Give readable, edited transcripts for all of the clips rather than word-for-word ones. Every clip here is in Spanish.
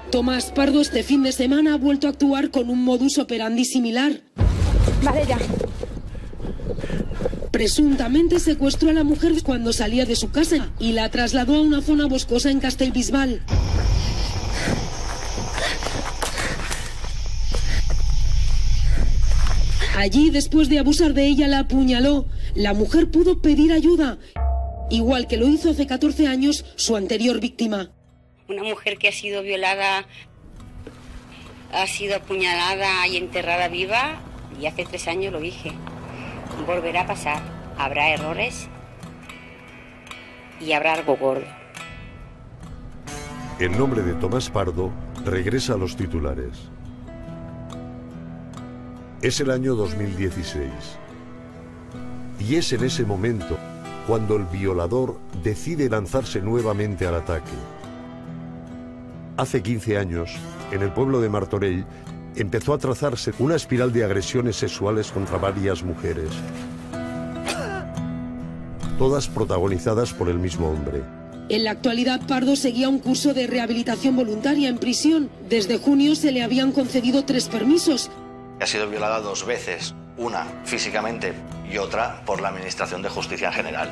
Tomás Pardo este fin de semana ha vuelto a actuar con un modus operandi similar. Vale, ya. Presuntamente secuestró a la mujer cuando salía de su casa y la trasladó a una zona boscosa en Castellbisbal. Allí, después de abusar de ella, la apuñaló. La mujer pudo pedir ayuda, igual que lo hizo hace 14 años su anterior víctima. Una mujer que ha sido violada, ha sido apuñalada y enterrada viva, y hace 3 años lo dije. Volverá a pasar. Habrá errores y habrá algo gordo. El nombre de Tomás Pardo regresa a los titulares. Es el año 2016. Y es en ese momento cuando el violador decide lanzarse nuevamente al ataque. Hace 15 años, en el pueblo de Martorell, empezó a trazarse una espiral de agresiones sexuales contra varias mujeres, todas protagonizadas por el mismo hombre. En la actualidad, Pardo seguía un curso de rehabilitación voluntaria en prisión. Desde junio se le habían concedido 3 permisos. Ha sido violada 2 veces, una físicamente y otra por la Administración de Justicia en general.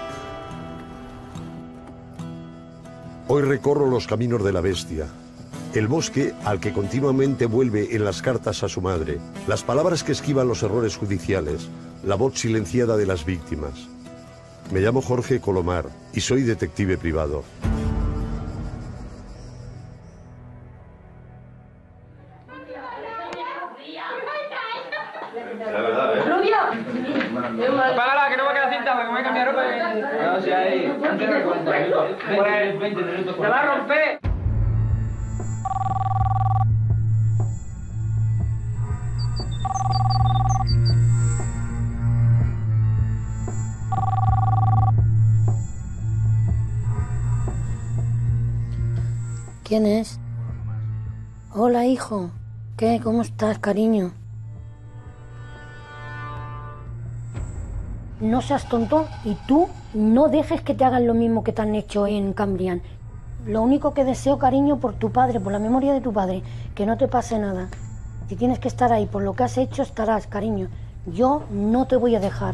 Hoy recorro los caminos de la bestia, el bosque al que continuamente vuelve en las cartas a su madre, las palabras que esquivan los errores judiciales, la voz silenciada de las víctimas. Me llamo Jorge Colomar y soy detective privado. Apágala, que no me queda cinta, porque me voy a cambiar ropa. No, si hay... Antes de 40 minutos. 20 minutos. ¡Se va a romper! ¿Quién es? Hola, hijo. ¿Qué? ¿Cómo estás, cariño? No seas tonto y tú no dejes que te hagan lo mismo que te han hecho en Cambrián. Lo único que deseo, cariño, por tu padre, por la memoria de tu padre, que no te pase nada. Si tienes que estar ahí por lo que has hecho, estarás, cariño. Yo no te voy a dejar.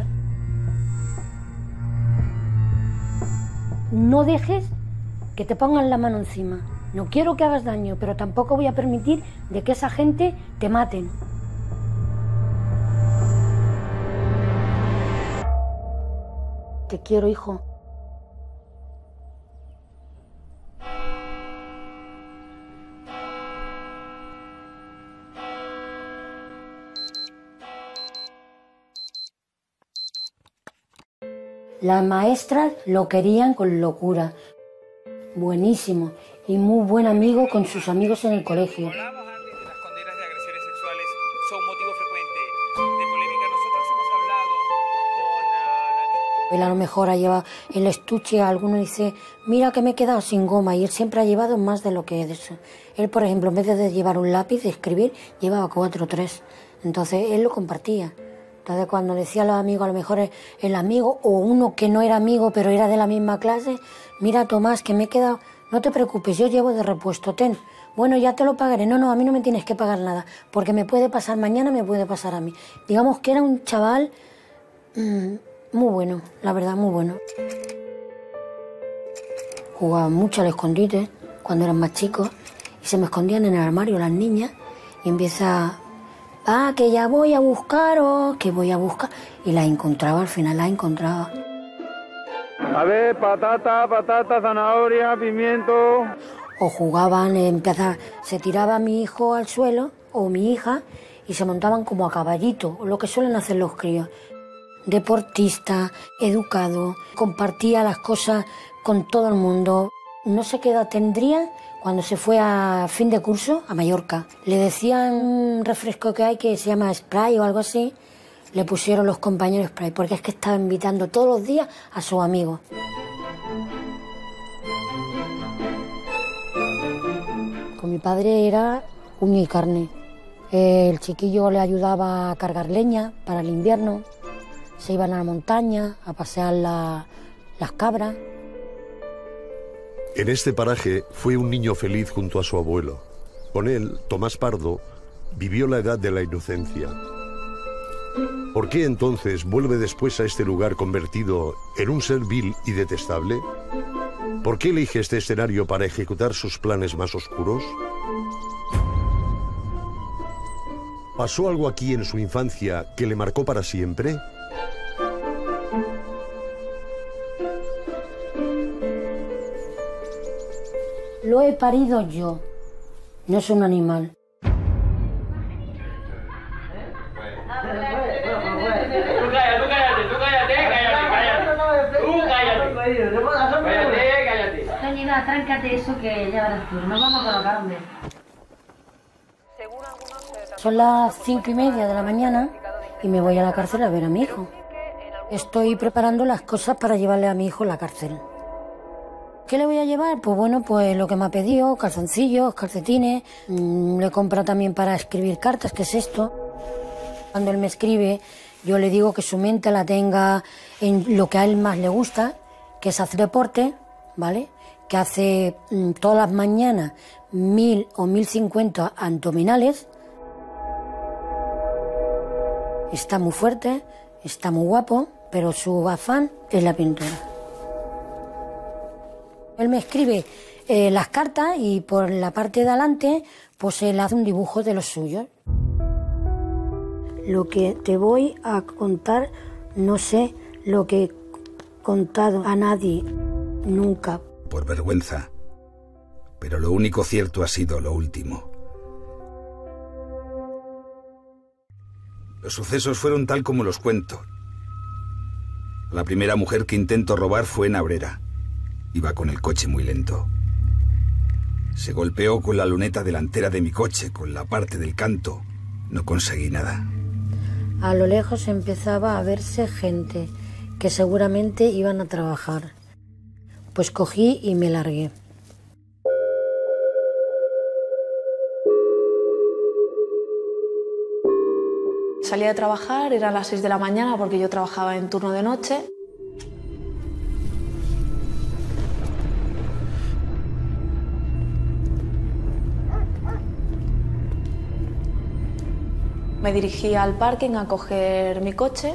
No dejes que te pongan la mano encima. No quiero que hagas daño, pero tampoco voy a permitir de que esa gente te maten. Te quiero, hijo. Las maestras lo querían con locura. Buenísimo y muy buen amigo con sus amigos en el colegio. Las condenas de agresiones sexuales son motivo frecuente de polémica. Nosotros hemos hablado con la víctima. Él a lo mejor ha llevado el estuche, alguno dice, mira que me he quedado sin goma, y él siempre ha llevado más de lo que es eso. Él, por ejemplo, en vez de llevar un lápiz de escribir, llevaba 4 o 3. Entonces él lo compartía. Entonces cuando decía a los amigos, a lo mejor el amigo o uno que no era amigo pero era de la misma clase, mira Tomás, que me he quedado, no te preocupes, yo llevo de repuesto, ten. Bueno, ya te lo pagaré. No, a mí no me tienes que pagar nada, porque me puede pasar mañana, me puede pasar a mí. Digamos que era un chaval muy bueno, la verdad, muy bueno. Jugaba mucho al escondite cuando eran más chicos y se me escondían en el armario las niñas y empieza... que ya voy a buscaros, que voy a buscar... Y la encontraba, al final la encontraba. A ver, patata, zanahoria, pimiento... O jugaban, se tiraba mi hijo al suelo, o mi hija, y se montaban como a caballito, lo que suelen hacer los críos. Deportista, educado, compartía las cosas con todo el mundo. No sé qué edad tendría... Cuando se fue a fin de curso a Mallorca, le decían un refresco que hay que se llama Spray o algo así, le pusieron los compañeros Spray, porque es que estaba invitando todos los días a sus amigos. Con mi padre era uña y carne. El chiquillo le ayudaba a cargar leña para el invierno, se iban a la montaña a pasear las cabras. En este paraje fue un niño feliz junto a su abuelo. Con él, Tomás Pardo vivió la edad de la inocencia. ¿Por qué entonces vuelve después a este lugar convertido en un ser vil y detestable? ¿Por qué elige este escenario para ejecutar sus planes más oscuros? ¿Pasó algo aquí en su infancia que le marcó para siempre? Lo he parido yo, no es un animal. Toñina, tráncate eso que ya verás tú. Nos vamos a colocar, hombre. Son las 5:30 de la mañana y me voy a la cárcel a ver a mi hijo. Estoy preparando las cosas para llevarle a mi hijo a la cárcel. ¿Qué le voy a llevar? Pues bueno, pues lo que me ha pedido, calzoncillos, calcetines. Le compro también para escribir cartas, ¿qué es esto? Cuando él me escribe, yo le digo que su mente la tenga en lo que a él más le gusta, que es hacer deporte, ¿vale? Que hace todas las mañanas 1000 o 1050 abdominales. Está muy fuerte, está muy guapo, pero su afán es la pintura. Él me escribe las cartas y por la parte de adelante pues él hace un dibujo de los suyos. Lo que te voy a contar, no sé lo que he contado a nadie nunca. Por vergüenza. Pero lo único cierto ha sido lo último. Los sucesos fueron tal como los cuento. La primera mujer que intento robar fue en Abrera. Iba con el coche muy lento. Se golpeó con la luneta delantera de mi coche, con la parte del canto. No conseguí nada. A lo lejos empezaba a verse gente que seguramente iban a trabajar. Pues cogí y me largué. Salí a trabajar, eran las 6 de la mañana porque yo trabajaba en turno de noche. Me dirigí al parking a coger mi coche.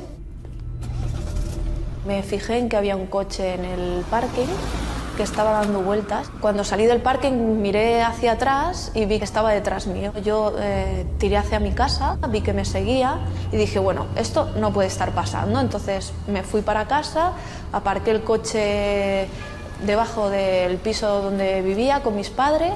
Me fijé en que había un coche en el parking que estaba dando vueltas. Cuando salí del parking miré hacia atrás y vi que estaba detrás mío. Yo tiré hacia mi casa, vi que me seguía y dije, bueno, esto no puede estar pasando. Entonces me fui para casa, aparqué el coche debajo del piso donde vivía con mis padres.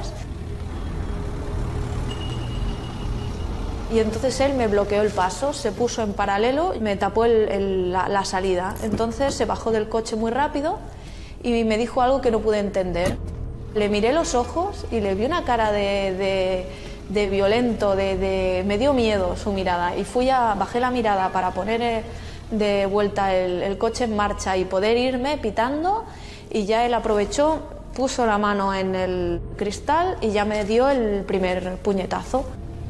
Y entonces él me bloqueó el paso, se puso en paralelo y me tapó la salida. Entonces se bajó del coche muy rápido y me dijo algo que no pude entender. Le miré los ojos y le vi una cara de violento, me dio miedo su mirada. Y bajé la mirada para poner de vuelta el coche en marcha y poder irme pitando. Y ya él aprovechó, puso la mano en el cristal y ya me dio el primer puñetazo.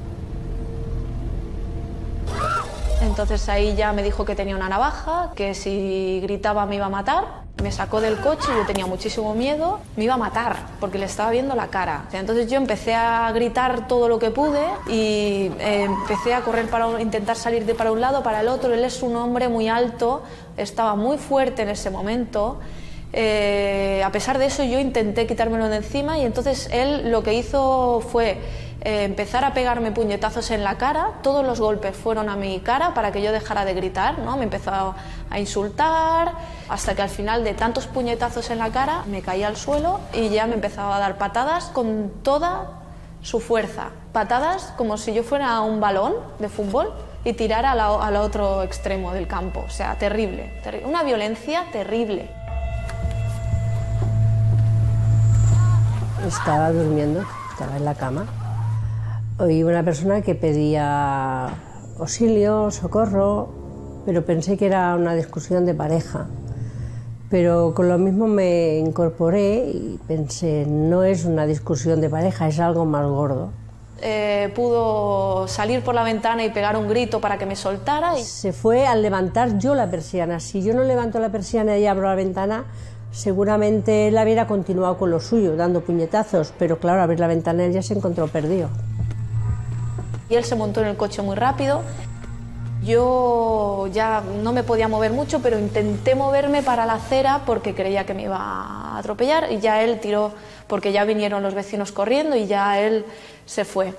Entonces ahí ya me dijo que tenía una navaja, que si gritaba me iba a matar. Me sacó del coche, yo tenía muchísimo miedo, me iba a matar porque le estaba viendo la cara. Entonces yo empecé a gritar todo lo que pude y empecé a correr para intentar salir para un lado, para el otro. Él es un hombre muy alto, estaba muy fuerte en ese momento. A pesar de eso yo intenté quitármelo de encima y entonces él lo que hizo fue empezar a pegarme puñetazos en la cara. Todos los golpes fueron a mi cara para que yo dejara de gritar, ¿no? Me empezó a insultar hasta que al final de tantos puñetazos en la cara me caí al suelo y ya me empezaba a dar patadas con toda su fuerza. Patadas como si yo fuera un balón de fútbol y tirar al otro extremo del campo. O sea, terrible. Una violencia terrible. Estaba durmiendo, estaba en la cama. Oí una persona que pedía auxilio, socorro, pero pensé que era una discusión de pareja. Pero con lo mismo me incorporé y pensé, no es una discusión de pareja, es algo más gordo. Pudo salir por la ventana y pegar un grito para que me soltara. Se fue al levantar yo la persiana. Si yo no levanto la persiana y abro la ventana, Seguramente él hubiera continuado con lo suyo, dando puñetazos, pero claro, al abrir la ventana él ya se encontró perdido. Y él se montó en el coche muy rápido. Yo ya no me podía mover mucho, pero intenté moverme para la acera porque creía que me iba a atropellar y ya él tiró, porque ya vinieron los vecinos corriendo y ya él se fue.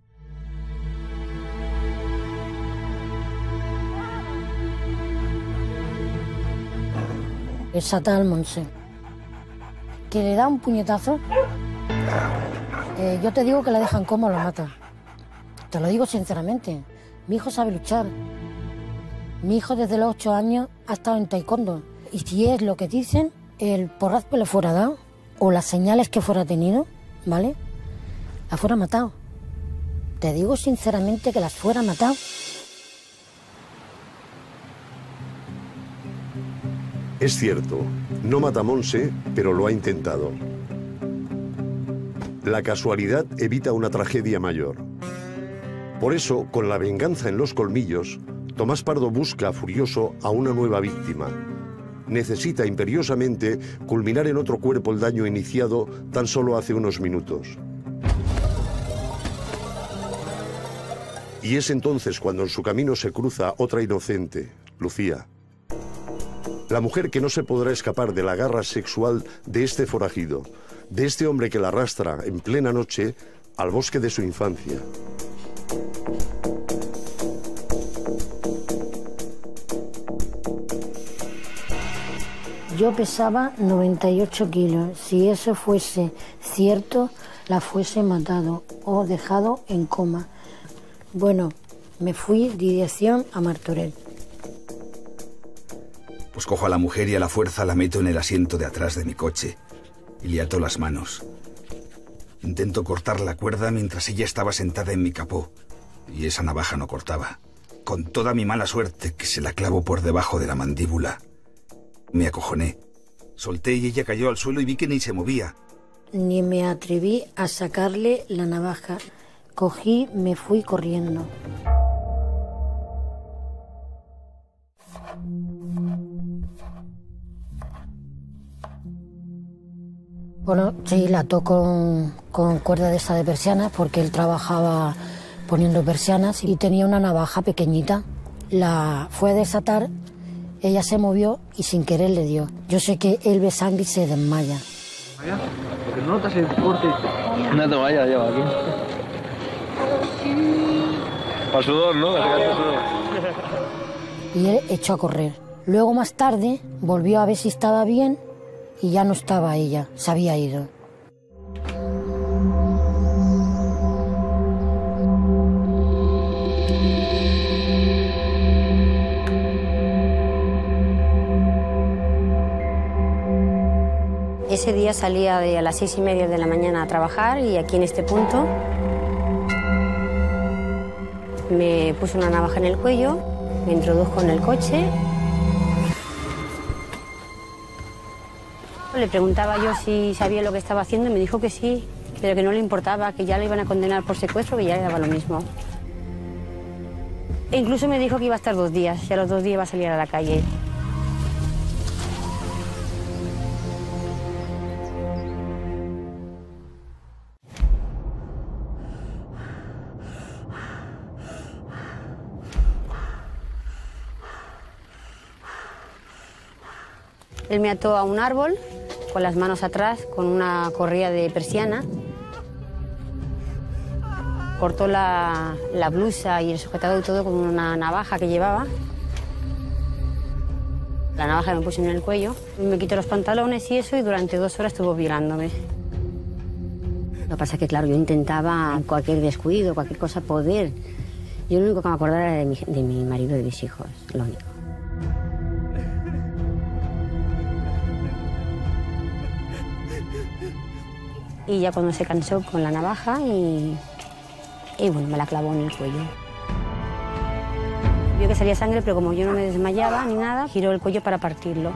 Esa tal Monse, que le da un puñetazo, yo te digo que la dejan como la mata. Te lo digo sinceramente, mi hijo sabe luchar. Mi hijo desde los 8 años ha estado en taekwondo. Y si es lo que dicen, el porrazo que le fuera dado, o las señales que fuera tenido, ¿vale? La fuera matado. Te digo sinceramente que las fuera matado. Es cierto, no mata a Monse, pero lo ha intentado. La casualidad evita una tragedia mayor. Por eso, con la venganza en los colmillos, Tomás Pardo busca, furioso, a una nueva víctima. Necesita imperiosamente culminar en otro cuerpo el daño iniciado tan solo hace unos minutos. Y es entonces cuando en su camino se cruza otra inocente, Lucía. La mujer que no se podrá escapar de la garra sexual de este forajido, de este hombre que la arrastra en plena noche al bosque de su infancia. Yo pesaba 98 kilos. Si eso fuese cierto, la fuese matado o dejado en coma. Bueno, me fui dirección a Martorell. Pues cojo a la mujer y a la fuerza la meto en el asiento de atrás de mi coche y le ato las manos. Intento cortar la cuerda mientras ella estaba sentada en mi capó y esa navaja no cortaba. Con toda mi mala suerte, que se la clavo por debajo de la mandíbula. Me acojoné. Solté y ella cayó al suelo y vi que ni se movía. Ni me atreví a sacarle la navaja. Cogí, me fui corriendo. Bueno, sí, la ató con cuerda de esa de persianas porque él trabajaba poniendo persianas y tenía una navaja pequeñita. La fue a desatar. Ella se movió y sin querer le dio. Yo sé que él ve sangre y se desmaya. Porque no notas el corte. Una toalla lleva aquí. Para sudor, ¿no? Y él echó a correr. Luego más tarde volvió a ver si estaba bien y ya no estaba ella, se había ido. Ese día salía a las 6:30 de la mañana a trabajar y aquí en este punto me puso una navaja en el cuello, me introdujo en el coche. Le preguntaba yo si sabía lo que estaba haciendo y me dijo que sí, pero que no le importaba, que ya le iban a condenar por secuestro, que ya le daba lo mismo. E incluso me dijo que iba a estar 2 días y a los 2 días iba a salir a la calle. Él me ató a un árbol, con las manos atrás, con una correa de persiana. Cortó la blusa y el sujetador y todo con una navaja que llevaba. La navaja me puso en el cuello. Me quitó los pantalones y eso, y durante 2 horas estuvo violándome. Lo que pasa es que, claro, yo intentaba cualquier descuido, cualquier cosa poder. Yo lo único que me acordaba era de mi marido y de mis hijos, lo único. Y ya cuando se cansó con la navaja y bueno, me la clavó en el cuello. Vio que salía sangre, pero como yo no me desmayaba ni nada, giró el cuello para partirlo.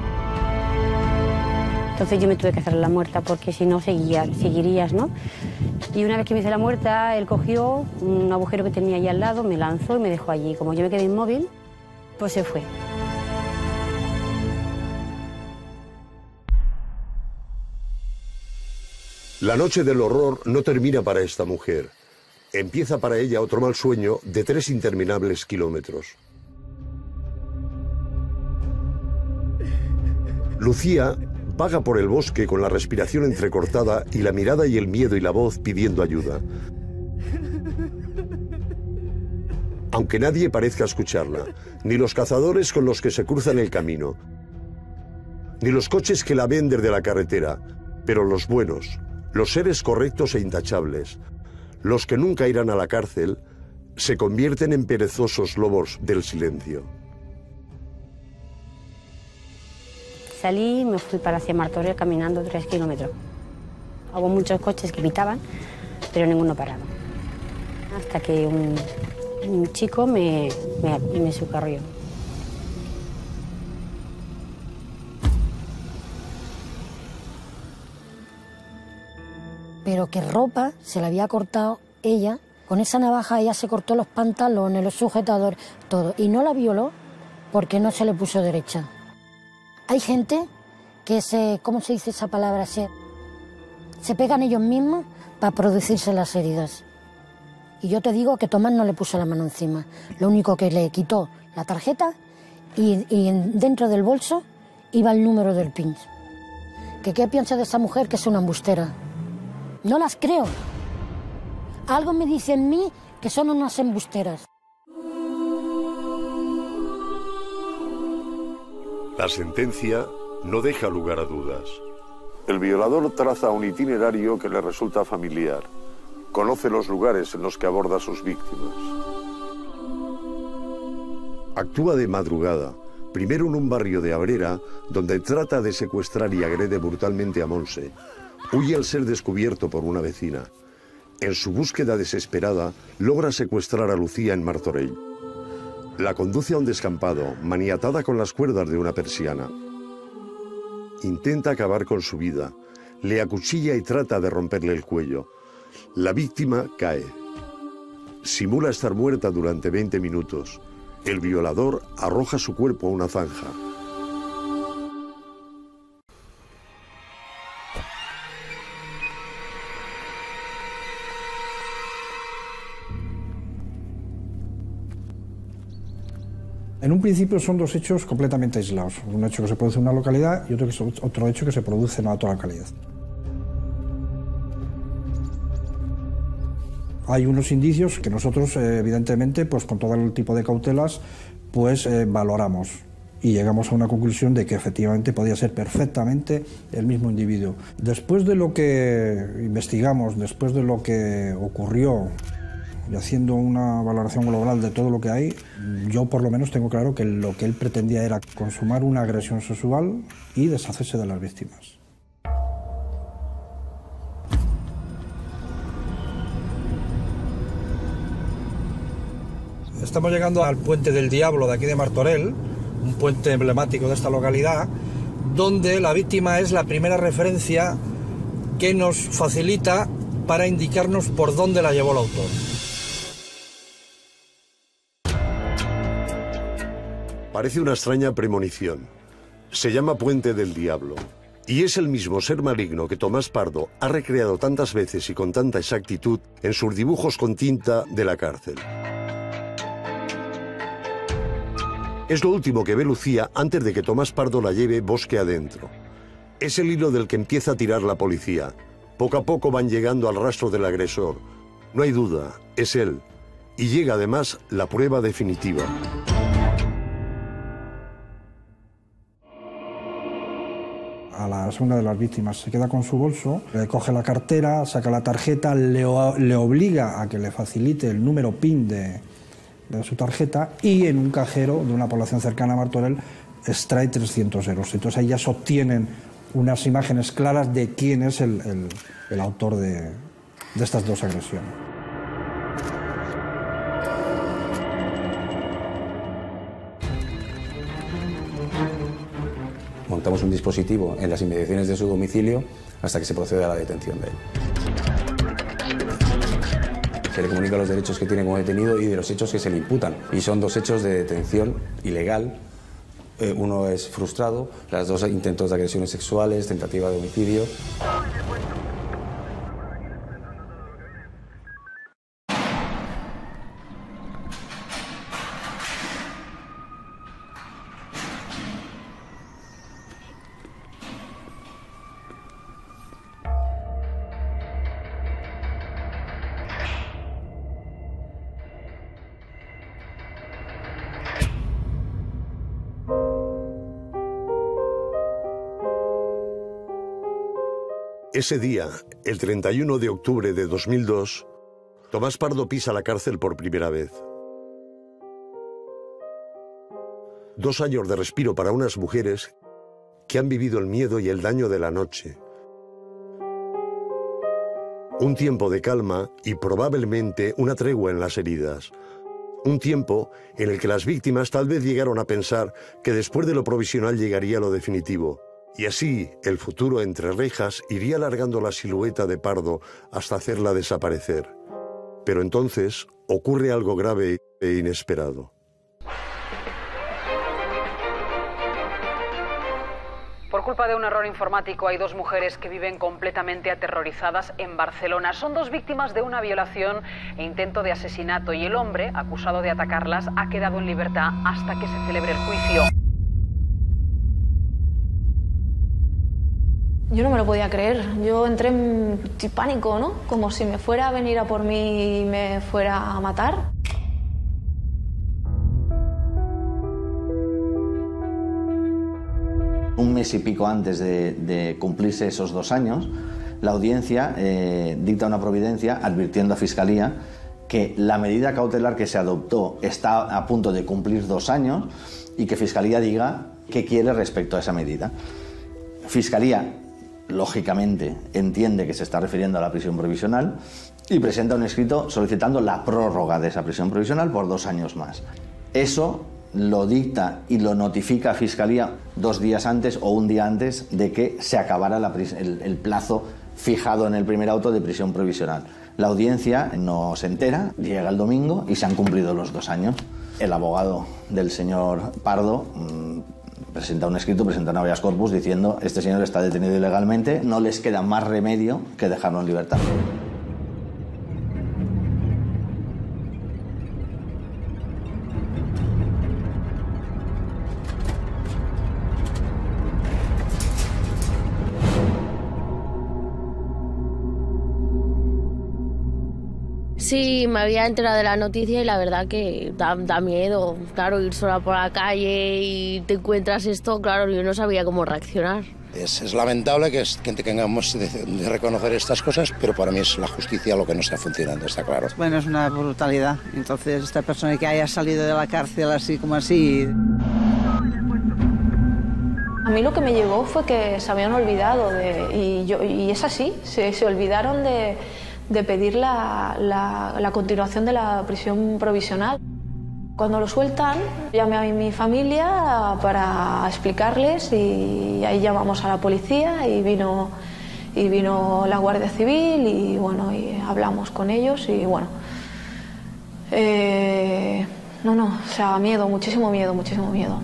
Entonces yo me tuve que hacer la muerta porque si no seguirías, ¿no? Y una vez que me hice la muerta, él cogió un agujero que tenía allí al lado, me lanzó y me dejó allí. Como yo me quedé inmóvil, pues se fue. La noche del horror no termina para esta mujer. Empieza para ella otro mal sueño de 3 interminables kilómetros. Lucía vaga por el bosque con la respiración entrecortada y la mirada y el miedo y la voz pidiendo ayuda. Aunque nadie parezca escucharla, ni los cazadores con los que se cruzan el camino, ni los coches que la ven desde la carretera, pero los buenos, los seres correctos e intachables, los que nunca irán a la cárcel, se convierten en perezosos lobos del silencio. Salí y me fui para hacia Martorell caminando 3 kilómetros. Hubo muchos coches que pitaban, pero ninguno paraba. Hasta que un chico me socorrió. Pero qué ropa se la había cortado ella. Con esa navaja ella se cortó los pantalones, los sujetadores, todo. Y no la violó porque no se le puso derecha. Hay gente que ¿cómo se dice esa palabra? Se pegan ellos mismos para producirse las heridas. Y yo te digo que Tomás no le puso la mano encima. Lo único que le quitó la tarjeta y dentro del bolso iba el número del PIN. ¿Qué piensa de esa mujer que es una embustera? No las creo. Algo me dice en mí que son unas embusteras. La sentencia no deja lugar a dudas. El violador traza un itinerario que le resulta familiar. Conoce los lugares en los que aborda a sus víctimas. Actúa de madrugada, primero en un barrio de Abrera, donde trata de secuestrar y agrede brutalmente a Monse. Huye al ser descubierto por una vecina. En su búsqueda desesperada, logra secuestrar a Lucía en Martorell. La conduce a un descampado, maniatada con las cuerdas de una persiana. Intenta acabar con su vida, le acuchilla y trata de romperle el cuello. La víctima cae. Simula estar muerta durante 20 minutos. El violador arroja su cuerpo a una zanja. En un principio son dos hechos completamente aislados. Un hecho que se produce en una localidad y otro hecho que se produce en otra localidad. Hay unos indicios que nosotros, evidentemente, pues con todo el tipo de cautelas, pues valoramos y llegamos a una conclusión de que efectivamente podía ser perfectamente el mismo individuo. Después de lo que investigamos, después de lo que ocurrió, y haciendo una valoración global de todo lo que hay, yo por lo menos tengo claro que lo que él pretendía era consumar una agresión sexual y deshacerse de las víctimas. Estamos llegando al Puente del Diablo de aquí de Martorell, un puente emblemático de esta localidad, donde la víctima es la primera referencia que nos facilita para indicarnos por dónde la llevó el autor. Parece una extraña premonición. Se llama Puente del Diablo. Y es el mismo ser maligno que Tomás Pardo ha recreado tantas veces y con tanta exactitud en sus dibujos con tinta de la cárcel. Es lo último que ve Lucía antes de que Tomás Pardo la lleve bosque adentro. Es el hilo del que empieza a tirar la policía. Poco a poco van llegando al rastro del agresor. No hay duda, es él. Y llega además la prueba definitiva. A la segunda de las víctimas se queda con su bolso, le coge la cartera, saca la tarjeta, le obliga a que le facilite el número PIN de su tarjeta y en un cajero de una población cercana a Martorell extrae 300 euros. Entonces ahí ya se obtienen unas imágenes claras de quién es el autor de estas dos agresiones. Montamos un dispositivo en las inmediaciones de su domicilio hasta que se procede a la detención de él. Se le comunica los derechos que tiene como detenido y de los hechos que se le imputan. Y son dos hechos de detención ilegal. Uno es frustrado, las dos intentos de agresiones sexuales, tentativa de homicidio. Ese día, el 31 de octubre de 2002, Tomás Pardo pisa la cárcel por primera vez. 2 años de respiro para unas mujeres que han vivido el miedo y el daño de la noche. Un tiempo de calma y probablemente una tregua en las heridas. Un tiempo en el que las víctimas tal vez llegaron a pensar que después de lo provisional llegaría lo definitivo. Y así el futuro entre rejas iría alargando la silueta de Pardo hasta hacerla desaparecer. Pero entonces ocurre algo grave e inesperado. Por culpa de un error informático hay 2 mujeres que viven completamente aterrorizadas en Barcelona. Son 2 víctimas de una violación e intento de asesinato y el hombre, acusado de atacarlas, ha quedado en libertad hasta que se celebre el juicio. Yo no me lo podía creer. Yo entré en pánico, ¿no? Como si me fuera a venir a por mí y me fuera a matar. Un mes y pico antes de cumplirse esos 2 años, la audiencia dicta una providencia advirtiendo a Fiscalía que la medida cautelar que se adoptó está a punto de cumplir 2 años y que Fiscalía diga qué quiere respecto a esa medida. Fiscalía, lógicamente, entiende que se está refiriendo a la prisión provisional y presenta un escrito solicitando la prórroga de esa prisión provisional por 2 años más. Eso lo dicta y lo notifica a Fiscalía 2 días antes o un día antes de que se acabara el plazo fijado en el primer auto de prisión provisional. La audiencia no se entera, llega el domingo y se han cumplido los 2 años. El abogado del señor Pardo presenta un escrito, presenta un habeas corpus diciendo este señor está detenido ilegalmente, no les queda más remedio que dejarlo en libertad. Sí, me había enterado de la noticia y la verdad que da miedo. Claro, ir sola por la calle y te encuentras esto, claro, yo no sabía cómo reaccionar. Es lamentable que tengamos de reconocer estas cosas, pero para mí es la justicia lo que no está funcionando, está claro. Bueno, es una brutalidad. Entonces, esta persona que haya salido de la cárcel así como así... A mí lo que me llegó fue que se habían olvidado y es así, se olvidaron de pedir la continuación de la prisión provisional. Cuando lo sueltan, llamé a mi familia para explicarles y ahí llamamos a la policía y vino la Guardia Civil y bueno, y hablamos con ellos y bueno. O sea, miedo, muchísimo miedo, muchísimo miedo.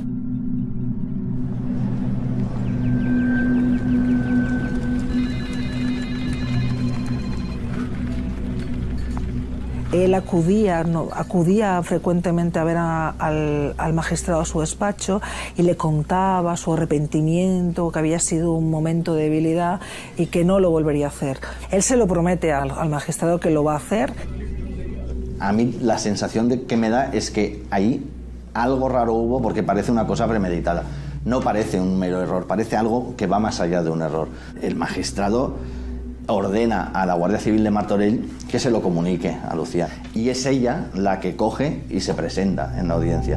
Él acudía frecuentemente a ver al magistrado a su despacho y le contaba su arrepentimiento, que había sido un momento de debilidad y que no lo volvería a hacer. Él se lo promete al magistrado que lo va a hacer. A mí la sensación que me da es que ahí algo raro hubo porque parece una cosa premeditada. No parece un mero error, parece algo que va más allá de un error. El magistrado ordena a la Guardia Civil de Martorell que se lo comunique a Lucía y es ella la que coge y se presenta en la audiencia.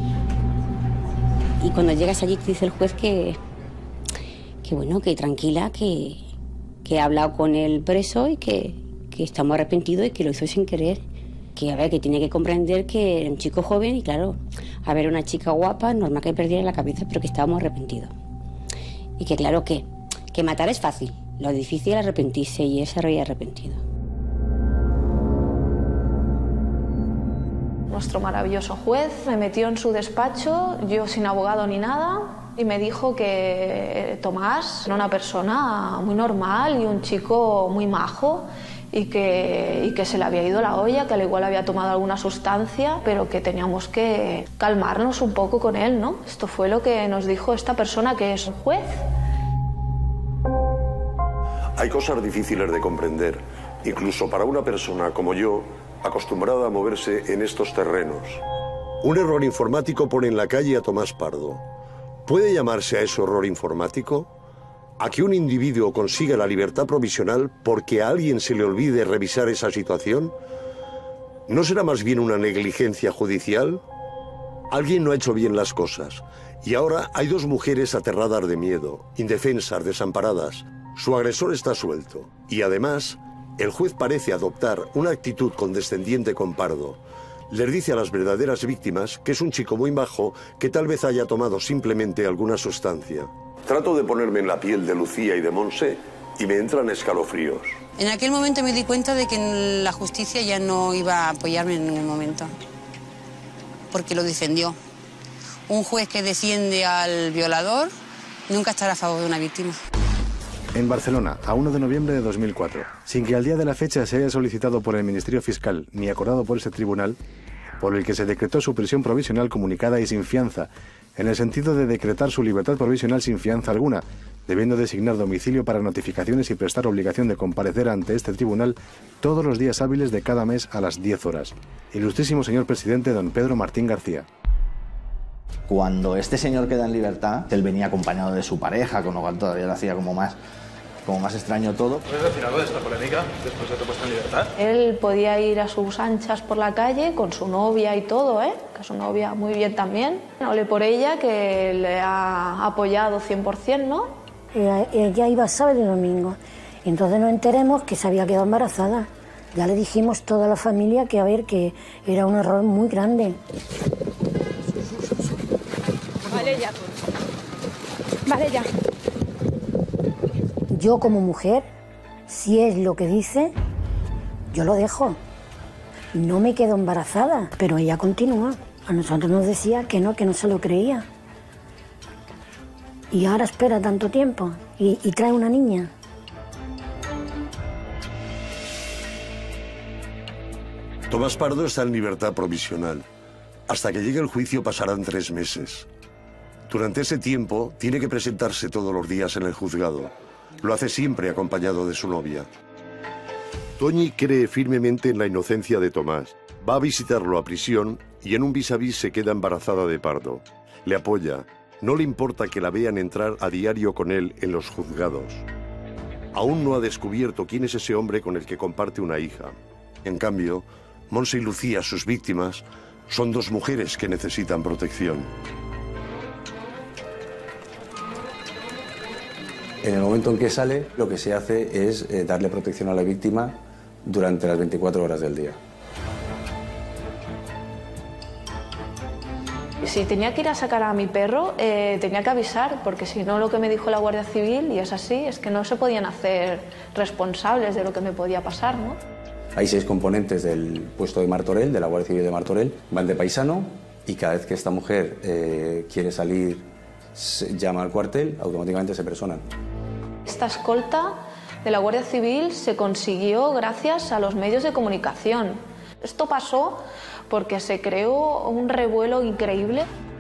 Y cuando llegas allí te dice el juez que bueno, que tranquila, que ha hablado con el preso y que está muy arrepentido y que lo hizo sin querer, que a ver, que tiene que comprender que era un chico joven y claro, a ver, una chica guapa, normal que perdiera la cabeza, pero que estaba muy arrepentido y que claro que matar es fácil. Lo difícil es arrepentirse y él se había arrepentido. Nuestro maravilloso juez me metió en su despacho, yo sin abogado ni nada, y me dijo que Tomás era una persona muy normal y un chico muy majo y que se le había ido la olla, que al igual había tomado alguna sustancia, pero que teníamos que calmarnos un poco con él, ¿no? Esto fue lo que nos dijo esta persona que es un juez. Hay cosas difíciles de comprender, incluso para una persona como yo, acostumbrada a moverse en estos terrenos. Un error informático pone en la calle a Tomás Pardo. ¿Puede llamarse a eso error informático? a que un individuo consiga la libertad provisional porque a alguien se le olvide revisar esa situación? ¿No será más bien una negligencia judicial? Alguien no ha hecho bien las cosas. Y ahora hay dos mujeres aterradas de miedo, indefensas, desamparadas. Su agresor está suelto. Y además, el juez parece adoptar una actitud condescendiente con Pardo. Les dice a las verdaderas víctimas que es un chico muy majo que tal vez haya tomado simplemente alguna sustancia. Trato de ponerme en la piel de Lucía y de Monse y me entran escalofríos. En aquel momento me di cuenta de que la justicia ya no iba a apoyarme en ningún momento, porque lo defendió. Un juez que defiende al violador nunca estará a favor de una víctima. En Barcelona, a 1 de noviembre de 2004, sin que al día de la fecha se haya solicitado por el Ministerio Fiscal ni acordado por ese tribunal, por el que se decretó su prisión provisional comunicada y sin fianza, en el sentido de decretar su libertad provisional sin fianza alguna, debiendo designar domicilio para notificaciones y prestar obligación de comparecer ante este tribunal todos los días hábiles de cada mes a las 10 horas. Ilustrísimo señor presidente don Pedro Martín García. Cuando este señor queda en libertad, él venía acompañado de su pareja, con lo cual todavía lo hacía como más extraño todo. ¿Puedes decir algo de esta polémica después de tu puesta en libertad? Él podía ir a sus anchas por la calle con su novia y todo, que su novia muy bien también. Hablé por ella, que le ha apoyado 100%, ¿no? Ella iba sábado y domingo. Y entonces nos enteremos que se había quedado embarazada. Ya le dijimos toda la familia que, a ver, que era un error muy grande. Vale, ya. Vale, ya. Yo como mujer, si es lo que dice, yo lo dejo. No me quedo embarazada, pero ella continúa. A nosotros nos decía que no se lo creía. Y ahora espera tanto tiempo y trae una niña. Tomás Pardo está en libertad provisional. Hasta que llegue el juicio pasarán 3 meses. Durante ese tiempo tiene que presentarse todos los días en el juzgado. Lo hace siempre acompañado de su novia. Toñi cree firmemente en la inocencia de Tomás. Va a visitarlo a prisión y en un vis a vis se queda embarazada de Pardo. Le apoya. No le importa que la vean entrar a diario con él en los juzgados. Aún no ha descubierto quién es ese hombre con el que comparte una hija. En cambio, Monse y Lucía, sus víctimas, son 2 mujeres que necesitan protección. En el momento en que sale, lo que se hace es darle protección a la víctima durante las 24 horas del día. Si tenía que ir a sacar a mi perro, tenía que avisar, porque si no, lo que me dijo la Guardia Civil, y es así, es que no se podían hacer responsables de lo que me podía pasar, ¿no? Hay 6 componentes del puesto de Martorell, de la Guardia Civil de Martorell, van de paisano, y cada vez que esta mujer quiere salir, llama al cuartel, automáticamente se personan. Esta escolta de la Guardia Civil se consiguió gracias a los medios de comunicación. Esto pasó porque se creó un revuelo increíble.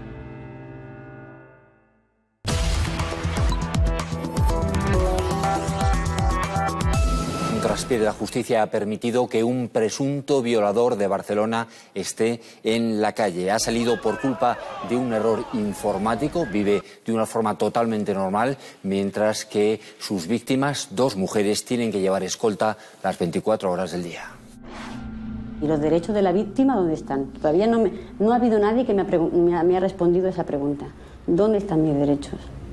Un traspié de la justicia ha permitido que un presunto violador de Barcelona esté en la calle. Ha salido por culpa de un error informático, vive de una forma totalmente normal, mientras que sus víctimas, 2 mujeres, tienen que llevar escolta las 24 horas del día. ¿Y los derechos de la víctima dónde están? Todavía no ha habido nadie que me ha respondido esa pregunta. ¿Dónde están mis derechos?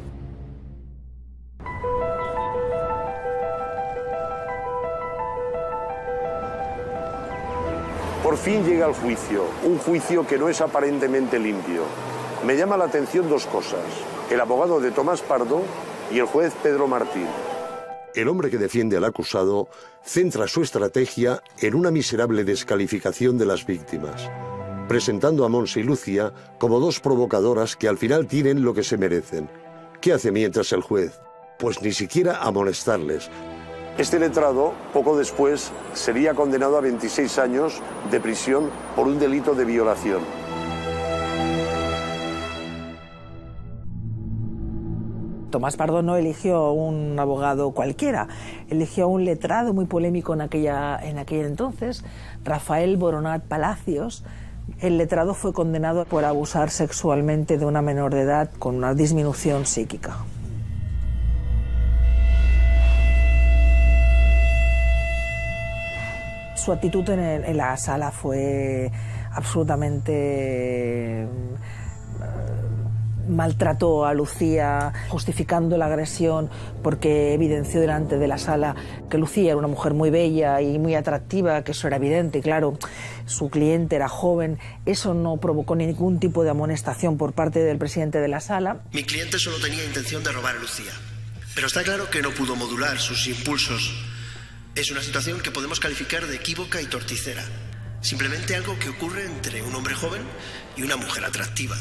Por fin llega el juicio, un juicio que no es aparentemente limpio. Me llama la atención 2 cosas, el abogado de Tomás Pardo y el juez Pedro Martín. El hombre que defiende al acusado centra su estrategia en una miserable descalificación de las víctimas, presentando a Monse y Lucía como 2 provocadoras que al final tienen lo que se merecen. ¿Qué hace mientras el juez? Pues ni siquiera amonestarles. Este letrado, poco después, sería condenado a 26 años de prisión por un delito de violación. Tomás Pardo no eligió un abogado cualquiera, eligió un letrado muy polémico en aquel entonces, Rafael Boronat Palacios. El letrado fue condenado por abusar sexualmente de una menor de edad con una disminución psíquica. Su actitud en la sala fue absolutamente... maltrató a Lucía justificando la agresión porque evidenció delante de la sala que Lucía era una mujer muy bella y muy atractiva, que eso era evidente, y claro, su cliente era joven. Eso no provocó ningún tipo de amonestación por parte del presidente de la sala. Mi cliente solo tenía intención de robar a Lucía, pero está claro que no pudo modular sus impulsos. Es una situación que podemos calificar de equívoca y torticera. Simplemente algo que ocurre entre un hombre joven y una mujer atractiva.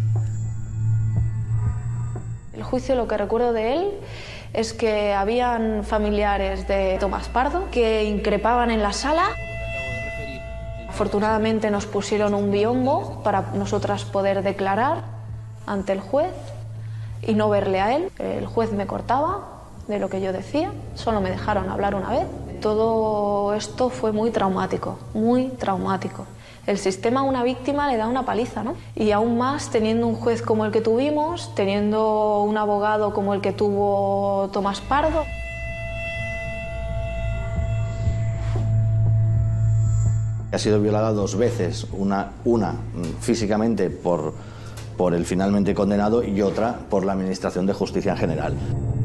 El juicio, lo que recuerdo de él es que habían familiares de Tomás Pardo que increpaban en la sala. Afortunadamente nos pusieron un biombo para nosotras poder declarar ante el juez y no verle a él. El juez me cortaba de lo que yo decía, solo me dejaron hablar una vez. Todo esto fue muy traumático, muy traumático. El sistema a una víctima le da una paliza, ¿no? Y aún más teniendo un juez como el que tuvimos, teniendo un abogado como el que tuvo Tomás Pardo. Ha sido violada 2 veces, una físicamente por el finalmente condenado y otra por la Administración de Justicia en general.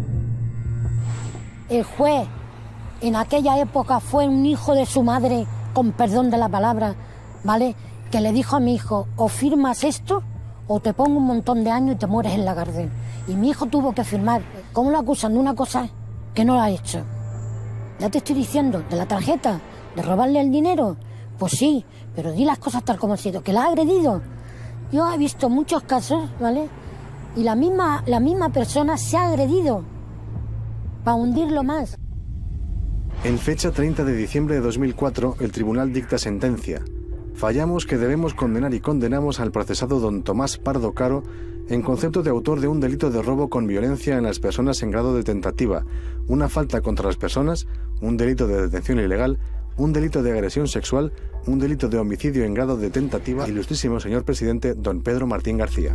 El juez en aquella época fue un hijo de su madre, con perdón de la palabra, ¿vale? Que le dijo a mi hijo, o firmas esto o te pongo un montón de años y te mueres en la cárcel. Y mi hijo tuvo que firmar. ¿Cómo lo acusan de una cosa que no lo ha hecho? Ya te estoy diciendo, de la tarjeta, de robarle el dinero. Pues sí, pero di las cosas tal como han sido, que la ha agredido. Yo he visto muchos casos, ¿vale? Y la misma persona se ha agredido para hundirlo más. En fecha 30 de diciembre de 2004, el tribunal dicta sentencia. Fallamos que debemos condenar y condenamos al procesado don Tomás Pardo Caro en concepto de autor de un delito de robo con violencia en las personas en grado de tentativa, una falta contra las personas, un delito de detención ilegal, un delito de agresión sexual, un delito de homicidio en grado de tentativa, ilustrísimo señor presidente don Pedro Martín García.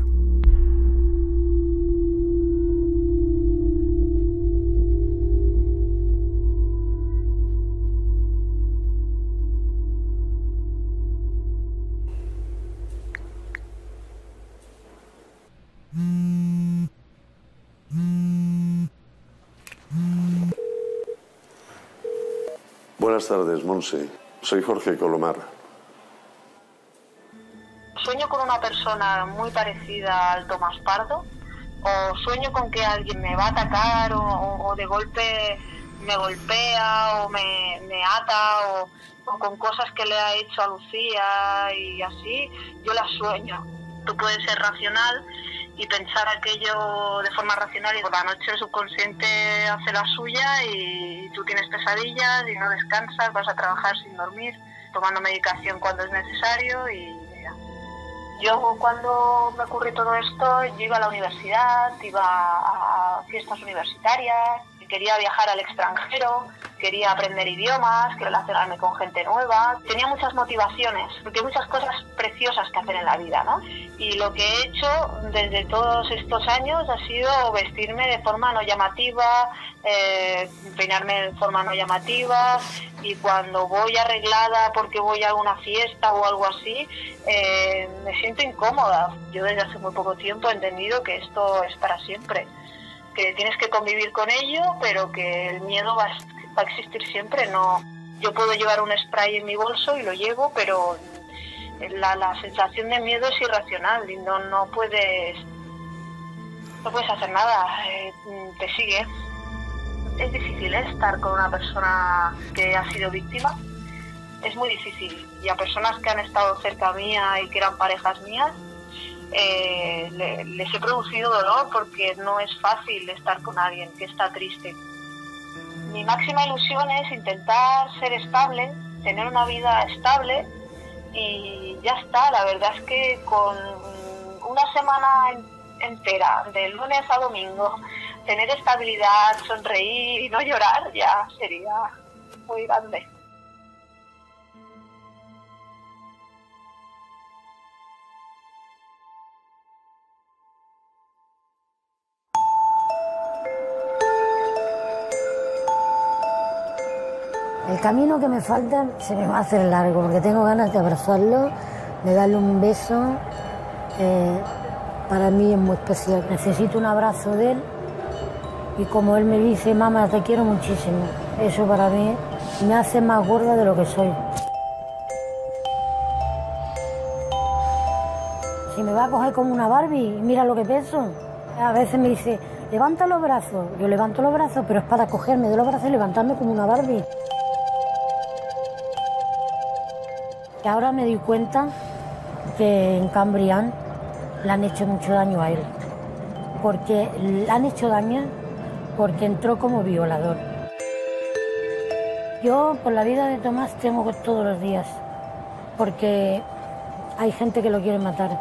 Buenas tardes, Monse. Soy Jorge Colomar. Sueño con una persona muy parecida al Tomás Pardo, o sueño con que alguien me va a atacar o de golpe me golpea o me ata o con cosas que le ha hecho a Lucía y así, yo las sueño. Tú puedes ser racional y pensar aquello de forma racional y por la noche el subconsciente hace la suya y tú tienes pesadillas y no descansas, vas a trabajar sin dormir, tomando medicación cuando es necesario y mira. Yo cuando me ocurrió todo esto, yo iba a la universidad, iba a fiestas universitarias, quería viajar al extranjero, quería aprender idiomas, quería relacionarme con gente nueva. Tenía muchas motivaciones, porque hay muchas cosas preciosas que hacer en la vida, ¿no? Y lo que he hecho desde todos estos años ha sido vestirme de forma no llamativa, peinarme de forma no llamativa, y cuando voy arreglada porque voy a una fiesta o algo así, me siento incómoda. Yo desde hace muy poco tiempo he entendido que esto es para siempre, que tienes que convivir con ello, pero que el miedo va a existir siempre. No, yo puedo llevar un spray en mi bolso y lo llevo, pero la sensación de miedo es irracional y no puedes hacer nada, te sigue. Es difícil estar con una persona que ha sido víctima, es muy difícil, y a personas que han estado cerca mía y que eran parejas mías, les he producido dolor porque no es fácil estar con alguien que está triste. Mi máxima ilusión es intentar ser estable, tener una vida estable y ya está. La verdad es que con una semana entera, de lunes a domingo, tener estabilidad, sonreír y no llorar ya sería muy grande. El camino que me falta se me va a hacer largo porque tengo ganas de abrazarlo, de darle un beso. Para mí es muy especial. Necesito un abrazo de él y como él me dice, mamá, te quiero muchísimo. Eso para mí me hace más gorda de lo que soy. Si me va a coger como una Barbie, mira lo que peso. A veces me dice, levanta los brazos. Yo levanto los brazos, pero es para cogerme de los brazos y levantarme como una Barbie. Y ahora me doy cuenta que en Cambrián le han hecho mucho daño a él. Porque le han hecho daño porque entró como violador. Yo por la vida de Tomás temo todos los días. Porque hay gente que lo quiere matar.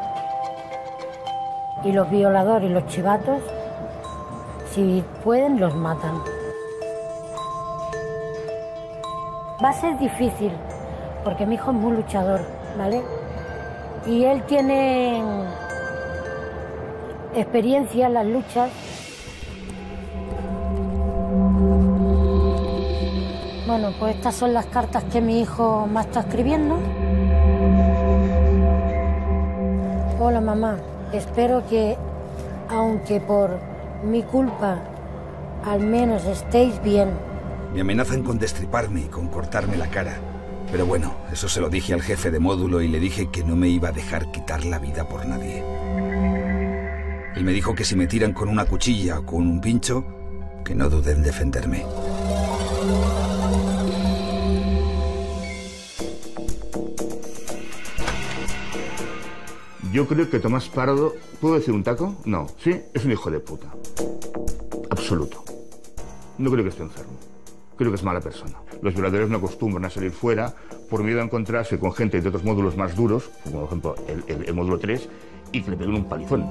Y los violadores y los chivatos, si pueden, los matan. Va a ser difícil, porque mi hijo es muy luchador, ¿vale? Y él tiene experiencia en las luchas. Bueno, pues estas son las cartas que mi hijo me está escribiendo. Hola, mamá. Espero que, aunque por mi culpa, al menos estéis bien. Me amenazan con destriparme y con cortarme la cara. Pero bueno, eso se lo dije al jefe de módulo y le dije que no me iba a dejar quitar la vida por nadie. Él me dijo que si me tiran con una cuchilla o con un pincho, que no duden en defenderme. Yo creo que Tomás Pardo, ¿puedo decir un taco? No, sí, es un hijo de puta. Absoluto. No creo que esté enfermo. Creo que es mala persona. Los violadores no acostumbran a salir fuera por miedo a encontrarse con gente de otros módulos más duros, como por ejemplo el módulo 3, y que le peguen un palizón.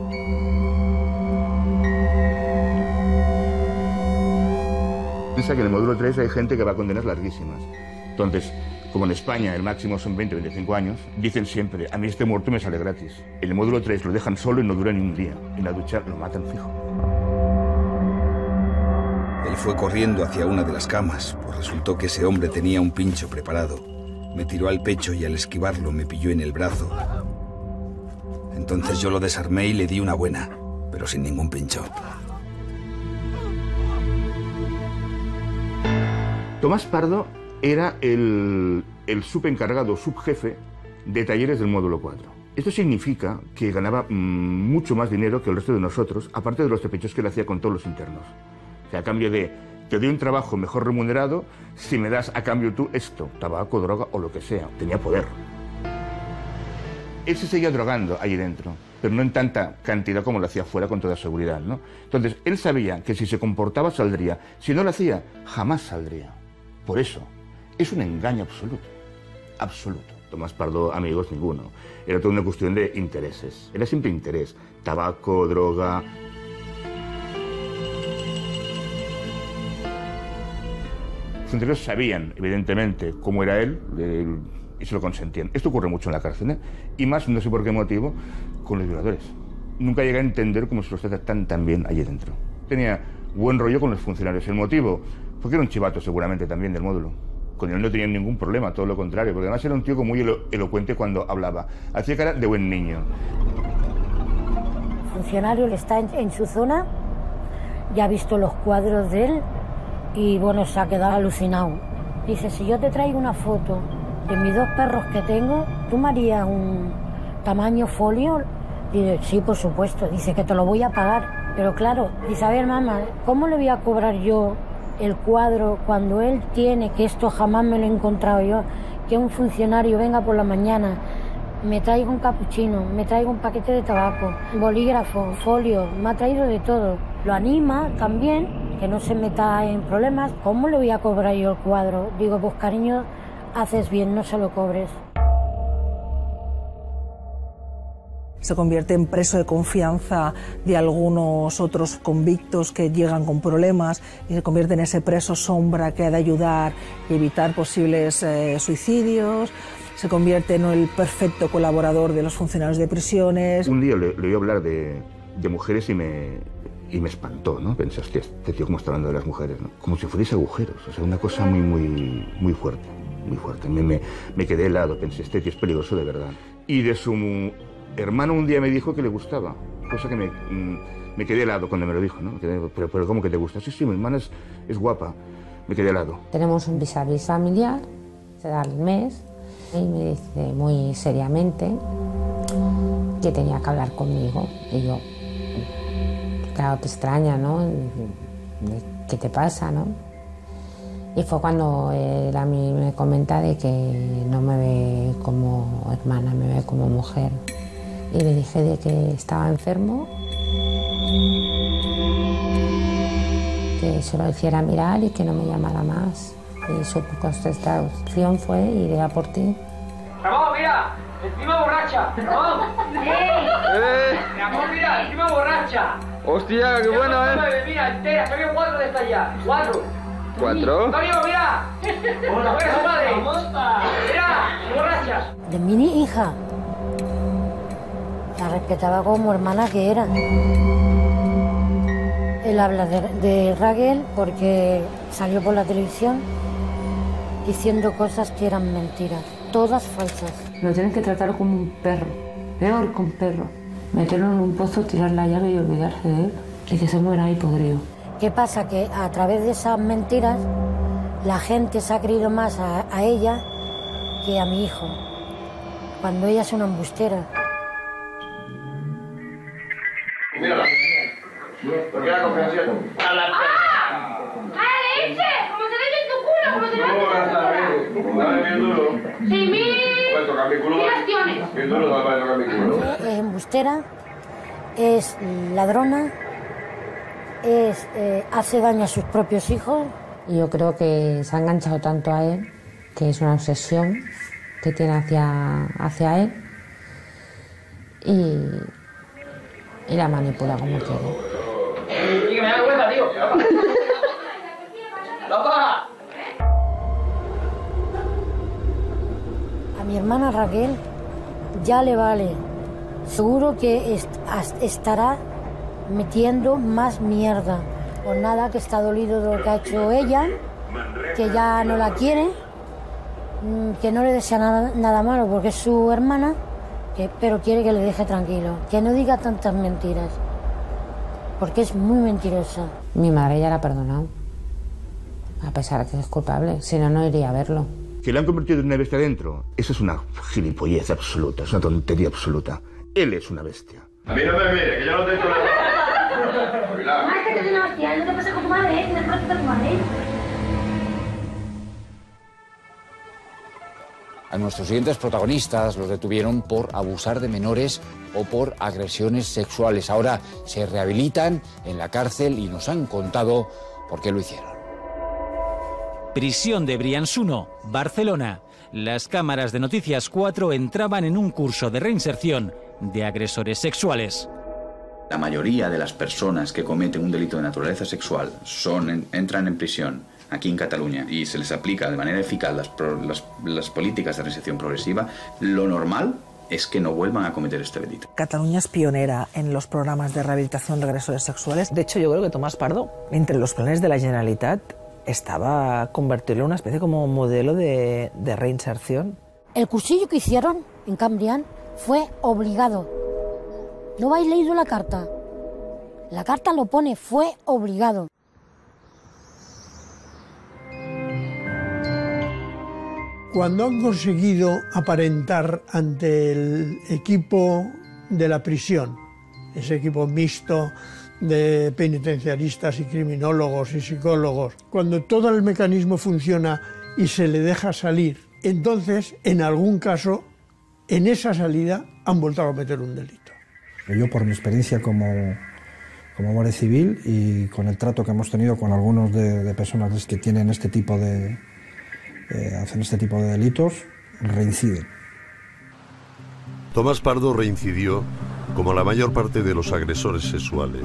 Piensa que en el módulo 3 hay gente que va a condenas larguísimas. Entonces, como en España el máximo son 20-25 años, dicen siempre, a mí este muerto me sale gratis. En el módulo 3 lo dejan solo y no dura ni un día. En la ducha lo matan fijo. Él fue corriendo hacia una de las camas, pues resultó que ese hombre tenía un pincho preparado. Me tiró al pecho y al esquivarlo me pilló en el brazo. Entonces yo lo desarmé y le di una buena, pero sin ningún pincho. Tomás Pardo era el subencargado, subjefe de talleres del módulo 4. Esto significa que ganaba mucho más dinero que el resto de nosotros, aparte de los trepechos que le hacía con todos los internos. O sea, a cambio de, te doy un trabajo mejor remunerado si me das a cambio tú esto, tabaco, droga o lo que sea. Tenía poder. Él se seguía drogando ahí dentro, pero no en tanta cantidad como lo hacía fuera con toda seguridad, ¿no? Entonces, él sabía que si se comportaba saldría. Si no lo hacía, jamás saldría. Por eso, es un engaño absoluto. Absoluto. Tomás Pardo, amigos, ninguno. Era toda una cuestión de intereses. Era siempre interés. Tabaco, droga. Los funcionarios sabían, evidentemente, cómo era él y se lo consentían. Esto ocurre mucho en la cárcel, ¿eh? Y más, no sé por qué motivo, con los violadores. Nunca llegué a entender cómo se los trata tan bien allí dentro. Tenía buen rollo con los funcionarios. El motivo, porque era un chivato seguramente también del módulo. Con él no tenían ningún problema, todo lo contrario, porque además era un tío muy elocuente cuando hablaba. Hacía cara de buen niño. El funcionario está en su zona, ya ha visto los cuadros de él y bueno, se ha quedado alucinado. Dice, si yo te traigo una foto de mis dos perros que tengo, ¿tú me harías un tamaño folio? Dice, sí, por supuesto. Dice que te lo voy a pagar. Pero claro, dice, a ver, mamá, ¿cómo le voy a cobrar yo el cuadro cuando él tiene, que esto jamás me lo he encontrado yo, que un funcionario venga por la mañana, me traiga un capuchino, me traiga un paquete de tabaco, bolígrafo, folio, me ha traído de todo? Lo anima también, que no se meta en problemas. ¿Cómo le voy a cobrar yo el cuadro? Digo, pues cariño, haces bien, no se lo cobres. Se convierte en preso de confianza de algunos otros convictos que llegan con problemas y se convierte en ese preso sombra que ha de ayudar y evitar posibles suicidios. Se convierte en el perfecto colaborador de los funcionarios de prisiones. Un día le oí hablar de mujeres y Y me espantó, ¿no? Pensé, hostia, este tío cómo está hablando de las mujeres, ¿no? Como si fuese agujeros, o sea, una cosa muy fuerte, muy fuerte. Me quedé helado, pensé, este tío es peligroso de verdad. Y de su hermano un día me dijo que le gustaba, cosa que me quedé helado cuando me lo dijo, ¿no? Pero ¿cómo que te gusta? Sí, mi hermana es guapa. Me quedé helado. Tenemos un vis-a-vis familiar, se da el mes, y me dice muy seriamente que tenía que hablar conmigo. Y yo, claro, te extraña, ¿no? ¿Qué te pasa, no? Y fue cuando él a mí me comenta de que no me ve como hermana, me ve como mujer. Y le dije de que estaba enfermo, que se lo hiciera mirar y que no me llamara más. Y su contestación fue, iré a por ti. ¡Ramón, mira! ¡Encima borracha! ¡Ramón! ¡Ramón, mira! ¡Encima borracha! ¡Hostia, qué bueno, Mira, entera, salió 4 de esta ya. 4. ¿4? ¡Antonio, mira! ¡Hola, buena su madre! ¡Mira! ¡Borrachas! De mi hija. La respetaba como hermana que era. Él habla de Raquel porque salió por la televisión diciendo cosas que eran mentiras, todas falsas. Lo tienen que tratar como un perro, peor que un perro. Meterlo en un pozo, tirar la llave y olvidarse de él y que se muera ahí podrido. ¿Qué pasa? Que a través de esas mentiras la gente se ha creído más a ella que a mi hijo, cuando ella es una embustera. Mírala. ¿Por qué la confianza? ¡A la leche! ¡Como se ve en tu culo! ¡Como se ve en tu culo! Dale bien duro. 6.000... Puedes tocar mi culo. Bien duro, no va a tocar mi culo. Es embustera, es ladrona, hace daño a sus propios hijos. Y yo creo que se ha enganchado tanto a él, que es una obsesión que tiene hacia él, y la manipula como quiere. ¡Y que me da vergüenza, tío! ¡Lopa! A mi hermana Raquel ya le vale. Seguro que estará metiendo más mierda. Por nada, que está dolido de lo que ha hecho ella, que ya no la quiere, que no le desea nada malo porque es su hermana, pero quiere que le deje tranquilo, que no diga tantas mentiras, porque es muy mentirosa. Mi madre ya la ha perdonado, a pesar de que es culpable, si no, no iría a verlo. Que le han convertido en una bestia dentro, eso es una gilipollez absoluta, es una tontería absoluta. Él es una bestia. A mí no me mire, que yo no tengo nada. Más que te den una hostia, no te pasa con tu madre, ¿eh? Tienes que tu madre. A nuestros siguientes protagonistas los detuvieron por abusar de menores o por agresiones sexuales. Ahora se rehabilitan en la cárcel y nos han contado por qué lo hicieron. Prisión de Briançuno, Barcelona. Las cámaras de Noticias 4 entraban en un curso de reinserción de agresores sexuales. La mayoría de las personas que cometen un delito de naturaleza sexual entran en prisión aquí en Cataluña y se les aplica de manera eficaz las políticas de reinserción progresiva. Lo normal es que no vuelvan a cometer este delito. Cataluña es pionera en los programas de rehabilitación de agresores sexuales. De hecho, yo creo que Tomás Pardo, entre los planes de la Generalitat, estaba convertirlo en una especie como modelo de reinserción. El cursillo que hicieron en Cambrián fue obligado. ¿No habéis leído la carta? La carta lo pone, fue obligado. Cuando han conseguido aparentar ante el equipo de la prisión, ese equipo mixto de penitenciaristas y criminólogos y psicólogos, cuando todo el mecanismo funciona y se le deja salir, entonces, en algún caso, en esa salida han vuelto a cometer un delito. Yo, por mi experiencia como guardia civil y con el trato que hemos tenido con algunos de personas que tienen este tipo de hacen este tipo de delitos, reinciden. Tomás Pardo reincidió como la mayor parte de los agresores sexuales.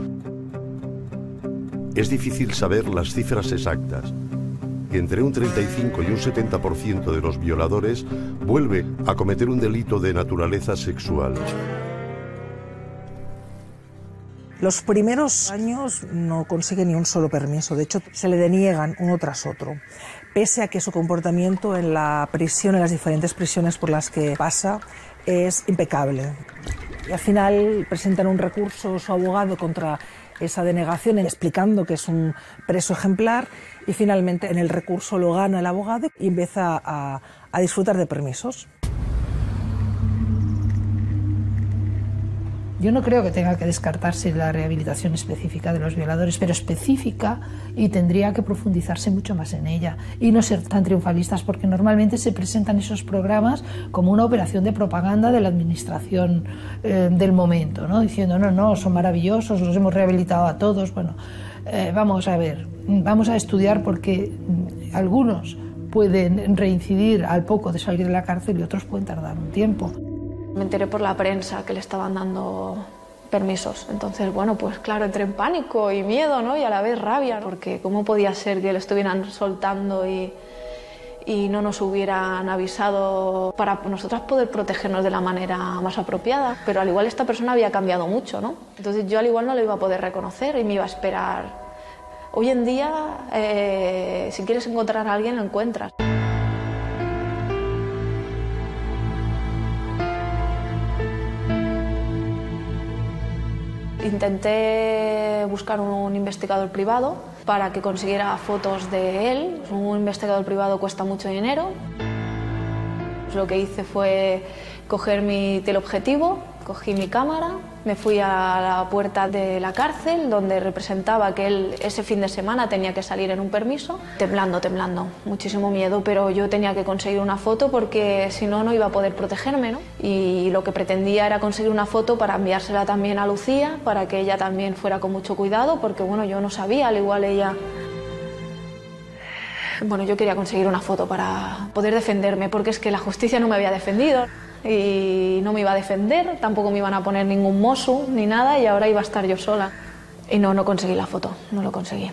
Es difícil saber las cifras exactas. Entre un 35 y un 70% de los violadores vuelve a cometer un delito de naturaleza sexual. Los primeros años no consigue ni un solo permiso, de hecho se le deniegan uno tras otro, pese a que su comportamiento en la prisión, en las diferentes prisiones por las que pasa, es impecable. Y al final presentan un recurso su abogado contra esa denegación, explicando que es un preso ejemplar, y finalmente en el recurso lo gana el abogado y empieza a disfrutar de permisos. Yo no creo que tenga que descartarse la rehabilitación específica de los violadores, pero específica, y tendría que profundizarse mucho más en ella y no ser tan triunfalistas, porque normalmente se presentan esos programas como una operación de propaganda de la administración del momento, ¿no? Diciendo, no, son maravillosos, los hemos rehabilitado a todos. Bueno, vamos a ver, vamos a estudiar, porque algunos pueden reincidir al poco de salir de la cárcel y otros pueden tardar un tiempo. Me enteré por la prensa que le estaban dando permisos. Entonces, bueno, pues claro, entré en pánico y miedo, ¿no? Y a la vez rabia, ¿no? Porque cómo podía ser que le estuvieran soltando y no nos hubieran avisado para nosotras poder protegernos de la manera más apropiada. Pero al igual esta persona había cambiado mucho, ¿no? Entonces yo al igual no lo iba a poder reconocer y me iba a esperar. Hoy en día, si quieres encontrar a alguien, lo encuentras. Intenté buscar un investigador privado para que consiguiera fotos de él. Un investigador privado cuesta mucho dinero. Lo que hice fue coger mi teleobjetivo, cogí mi cámara, me fui a la puerta de la cárcel donde representaba que él ese fin de semana tenía que salir en un permiso, temblando, muchísimo miedo, pero yo tenía que conseguir una foto porque si no, no iba a poder protegerme, ¿no? Y lo que pretendía era conseguir una foto para enviársela también a Lucía, para que ella también fuera con mucho cuidado, porque bueno, yo no sabía, al igual ella... Bueno, yo quería conseguir una foto para poder defenderme, porque es que la justicia no me había defendido y no me iba a defender, tampoco me iban a poner ningún mosu ni nada, y ahora iba a estar yo sola. Y no conseguí la foto, no lo conseguí.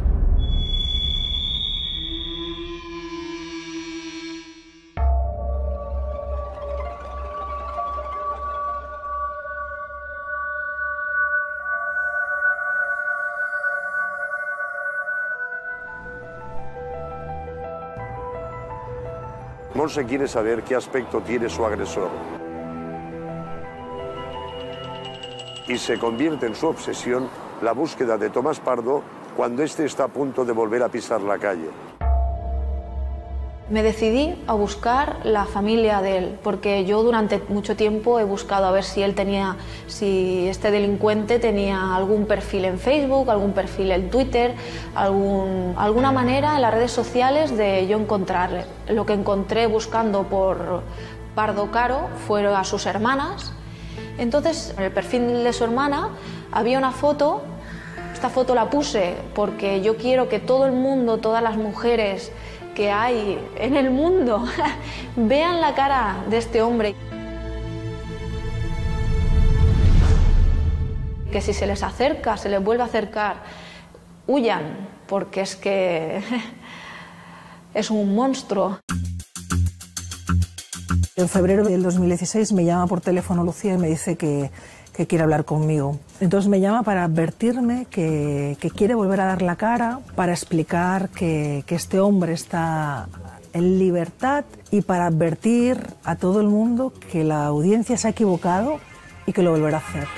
Monse quiere saber qué aspecto tiene su agresor. Y se convierte en su obsesión la búsqueda de Tomás Pardo cuando éste está a punto de volver a pisar la calle. Me decidí a buscar la familia de él, porque yo durante mucho tiempo he buscado a ver si este delincuente tenía algún perfil en Facebook, algún perfil en Twitter, alguna manera en las redes sociales de yo encontrarle. Lo que encontré buscando por Pardo Caro fueron a sus hermanas. Entonces, en el perfil de su hermana había una foto. Esta foto la puse porque yo quiero que todo el mundo, todas las mujeres que hay en el mundo vean la cara de este hombre. Que si se les acerca, se les vuelve a acercar, huyan, porque es que es un monstruo. En febrero del 2016 me llama por teléfono Lucía y me dice que quiere hablar conmigo. Entonces me llama para advertirme que quiere volver a dar la cara, para explicar que este hombre está en libertad y para advertir a todo el mundo que la audiencia se ha equivocado y que lo volverá a hacer.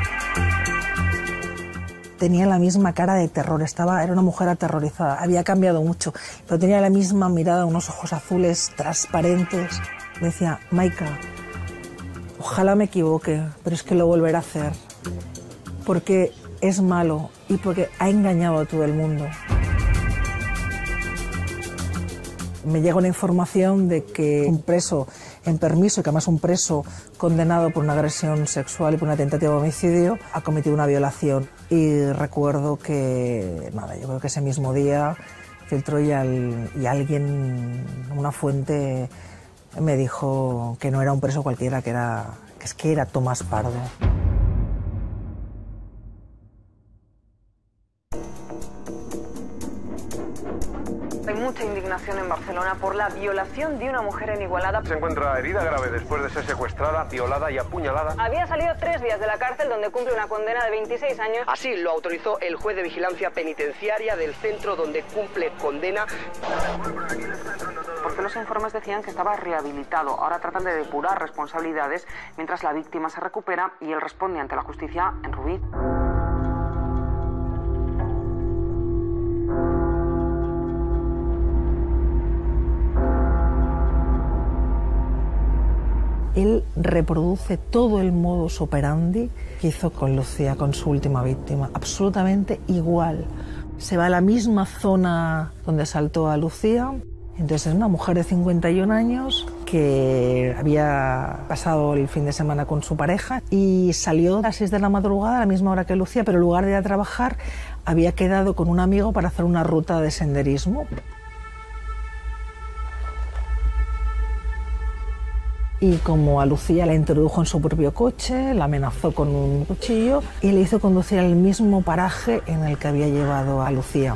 Tenía la misma cara de terror, era una mujer aterrorizada, había cambiado mucho, pero tenía la misma mirada, unos ojos azules transparentes. Me decía, Maika, ojalá me equivoque, pero es que lo volverá a hacer, porque es malo y porque ha engañado a todo el mundo. Me llega una información de que un preso en permiso, que además un preso condenado por una agresión sexual y por una tentativa de homicidio, ha cometido una violación. Y recuerdo que, yo creo que ese mismo día filtró y alguien, una fuente, me dijo que no era un preso cualquiera, que era Tomás Pardo. Hay mucha indignación en Barcelona por la violación de una mujer en Igualada. Se encuentra herida grave después de ser secuestrada, violada y apuñalada. Había salido 3 días de la cárcel donde cumple una condena de 26 años. Así lo autorizó el juez de vigilancia penitenciaria del centro donde cumple condena. Porque los informes decían que estaba rehabilitado. Ahora tratan de depurar responsabilidades mientras la víctima se recupera y él responde ante la justicia en Rubí. Él reproduce todo el modus operandi que hizo con Lucía, con su última víctima, absolutamente igual. Se va a la misma zona donde saltó a Lucía. Entonces es una mujer de 51 años que había pasado el fin de semana con su pareja y salió a las 6 de la madrugada, a la misma hora que Lucía, pero en lugar de ir a trabajar había quedado con un amigo para hacer una ruta de senderismo. Y como a Lucía la introdujo en su propio coche, la amenazó con un cuchillo y le hizo conducir al mismo paraje en el que había llevado a Lucía.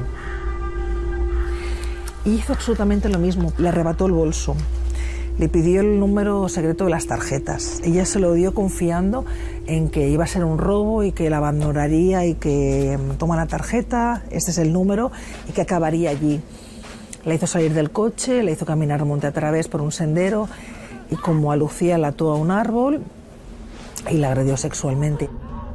Y hizo absolutamente lo mismo, le arrebató el bolso, le pidió el número secreto de las tarjetas. Ella se lo dio confiando en que iba a ser un robo y que la abandonaría y que toma la tarjeta, este es el número, y que acabaría allí. La hizo salir del coche, la hizo caminar monte a través por un sendero, y como a Lucía la ató a un árbol y la agredió sexualmente.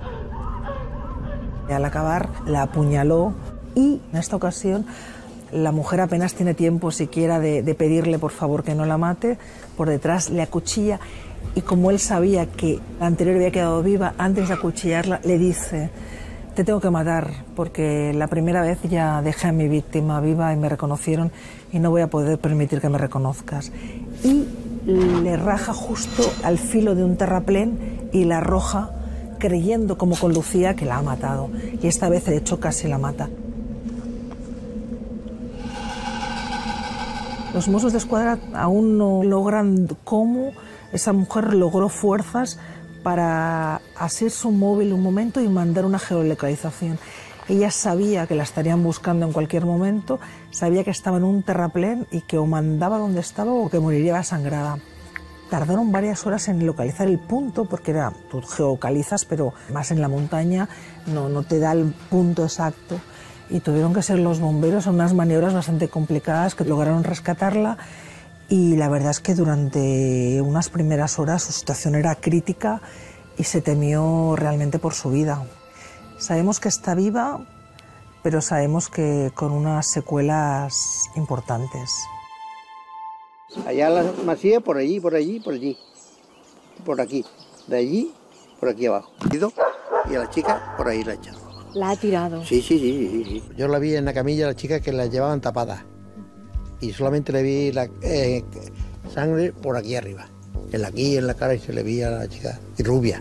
Y al acabar la apuñaló y en esta ocasión la mujer apenas tiene tiempo siquiera de pedirle por favor que no la mate, por detrás le acuchilla y como él sabía que la anterior había quedado viva, antes de acuchillarla le dice: te tengo que matar porque la primera vez ya dejé a mi víctima viva y me reconocieron y no voy a poder permitir que me reconozcas. Y le raja justo al filo de un terraplén y la arroja creyendo, como con Lucía, que la ha matado. Y esta vez, de hecho, casi la mata. Los Mossos d'Esquadra aún no logran cómo esa mujer logró fuerzas para hacer su móvil un momento y mandar una geolocalización. Ella sabía que la estarían buscando en cualquier momento, sabía que estaba en un terraplén y que o mandaba donde estaba o que moriría sangrada. Tardaron varias horas en localizar el punto, porque tú geolocalizas, pero más en la montaña no te da el punto exacto. Y tuvieron que ser los bomberos en unas maniobras bastante complicadas que lograron rescatarla. Y la verdad es que durante unas primeras horas su situación era crítica y se temió realmente por su vida. Sabemos que está viva, pero sabemos que con unas secuelas importantes. Allá la masía, por allí, por allí, por allí. Por aquí. De allí, por aquí abajo. Y a la chica, por ahí la ha echado. ¿La ha tirado? Sí. Yo la vi en la camilla, la chica que la llevaban tapada. Y solamente le vi la sangre por aquí arriba. Aquí, en la cara, y se le veía a la chica. Y rubia.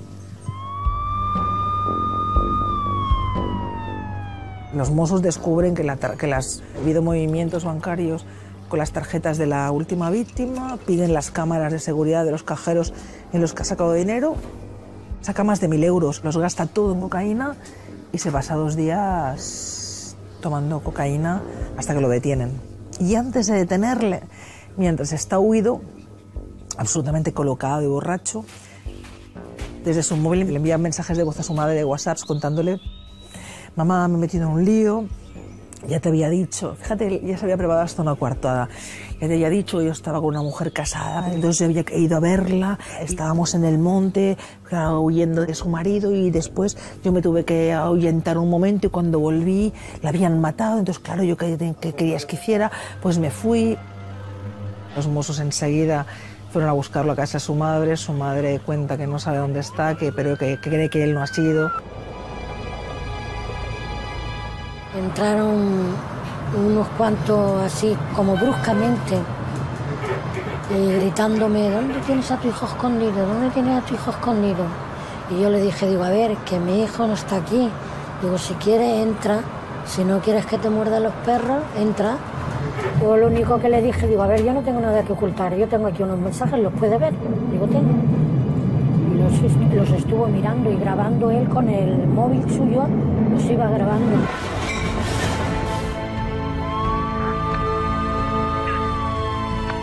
Los Mossos descubren que ha habido movimientos bancarios con las tarjetas de la última víctima, piden las cámaras de seguridad de los cajeros en los que ha sacado dinero, saca más de 1.000 euros, los gasta todo en cocaína y se pasa 2 días tomando cocaína hasta que lo detienen. Y antes de detenerle, mientras está huido, absolutamente colocado y borracho, desde su móvil le envía mensajes de voz a su madre de WhatsApp contándole: mamá, me he metido en un lío, ya te había dicho, fíjate, ya se había preparado hasta una coartada, ya te había dicho, yo estaba con una mujer casada, entonces yo había ido a verla, estábamos en el monte, huyendo de su marido y después yo me tuve que ahuyentar un momento y cuando volví la habían matado, entonces claro, yo que querías que hiciera, pues me fui. Los Mossos enseguida fueron a buscarlo a casa de su madre cuenta que no sabe dónde está, pero que cree que él no ha sido. Entraron unos cuantos así, como bruscamente, gritándome: ¿dónde tienes a tu hijo escondido? ¿Dónde tienes a tu hijo escondido? Y yo le dije, a ver, que mi hijo no está aquí. Digo, si quieres, entra. Si no quieres que te muerdan los perros, entra. Yo lo único que le dije, a ver, yo no tengo nada que ocultar. Yo tengo aquí unos mensajes, ¿los puede ver? Digo, tengo. Y los estuvo mirando y grabando él con el móvil suyo, los iba grabando.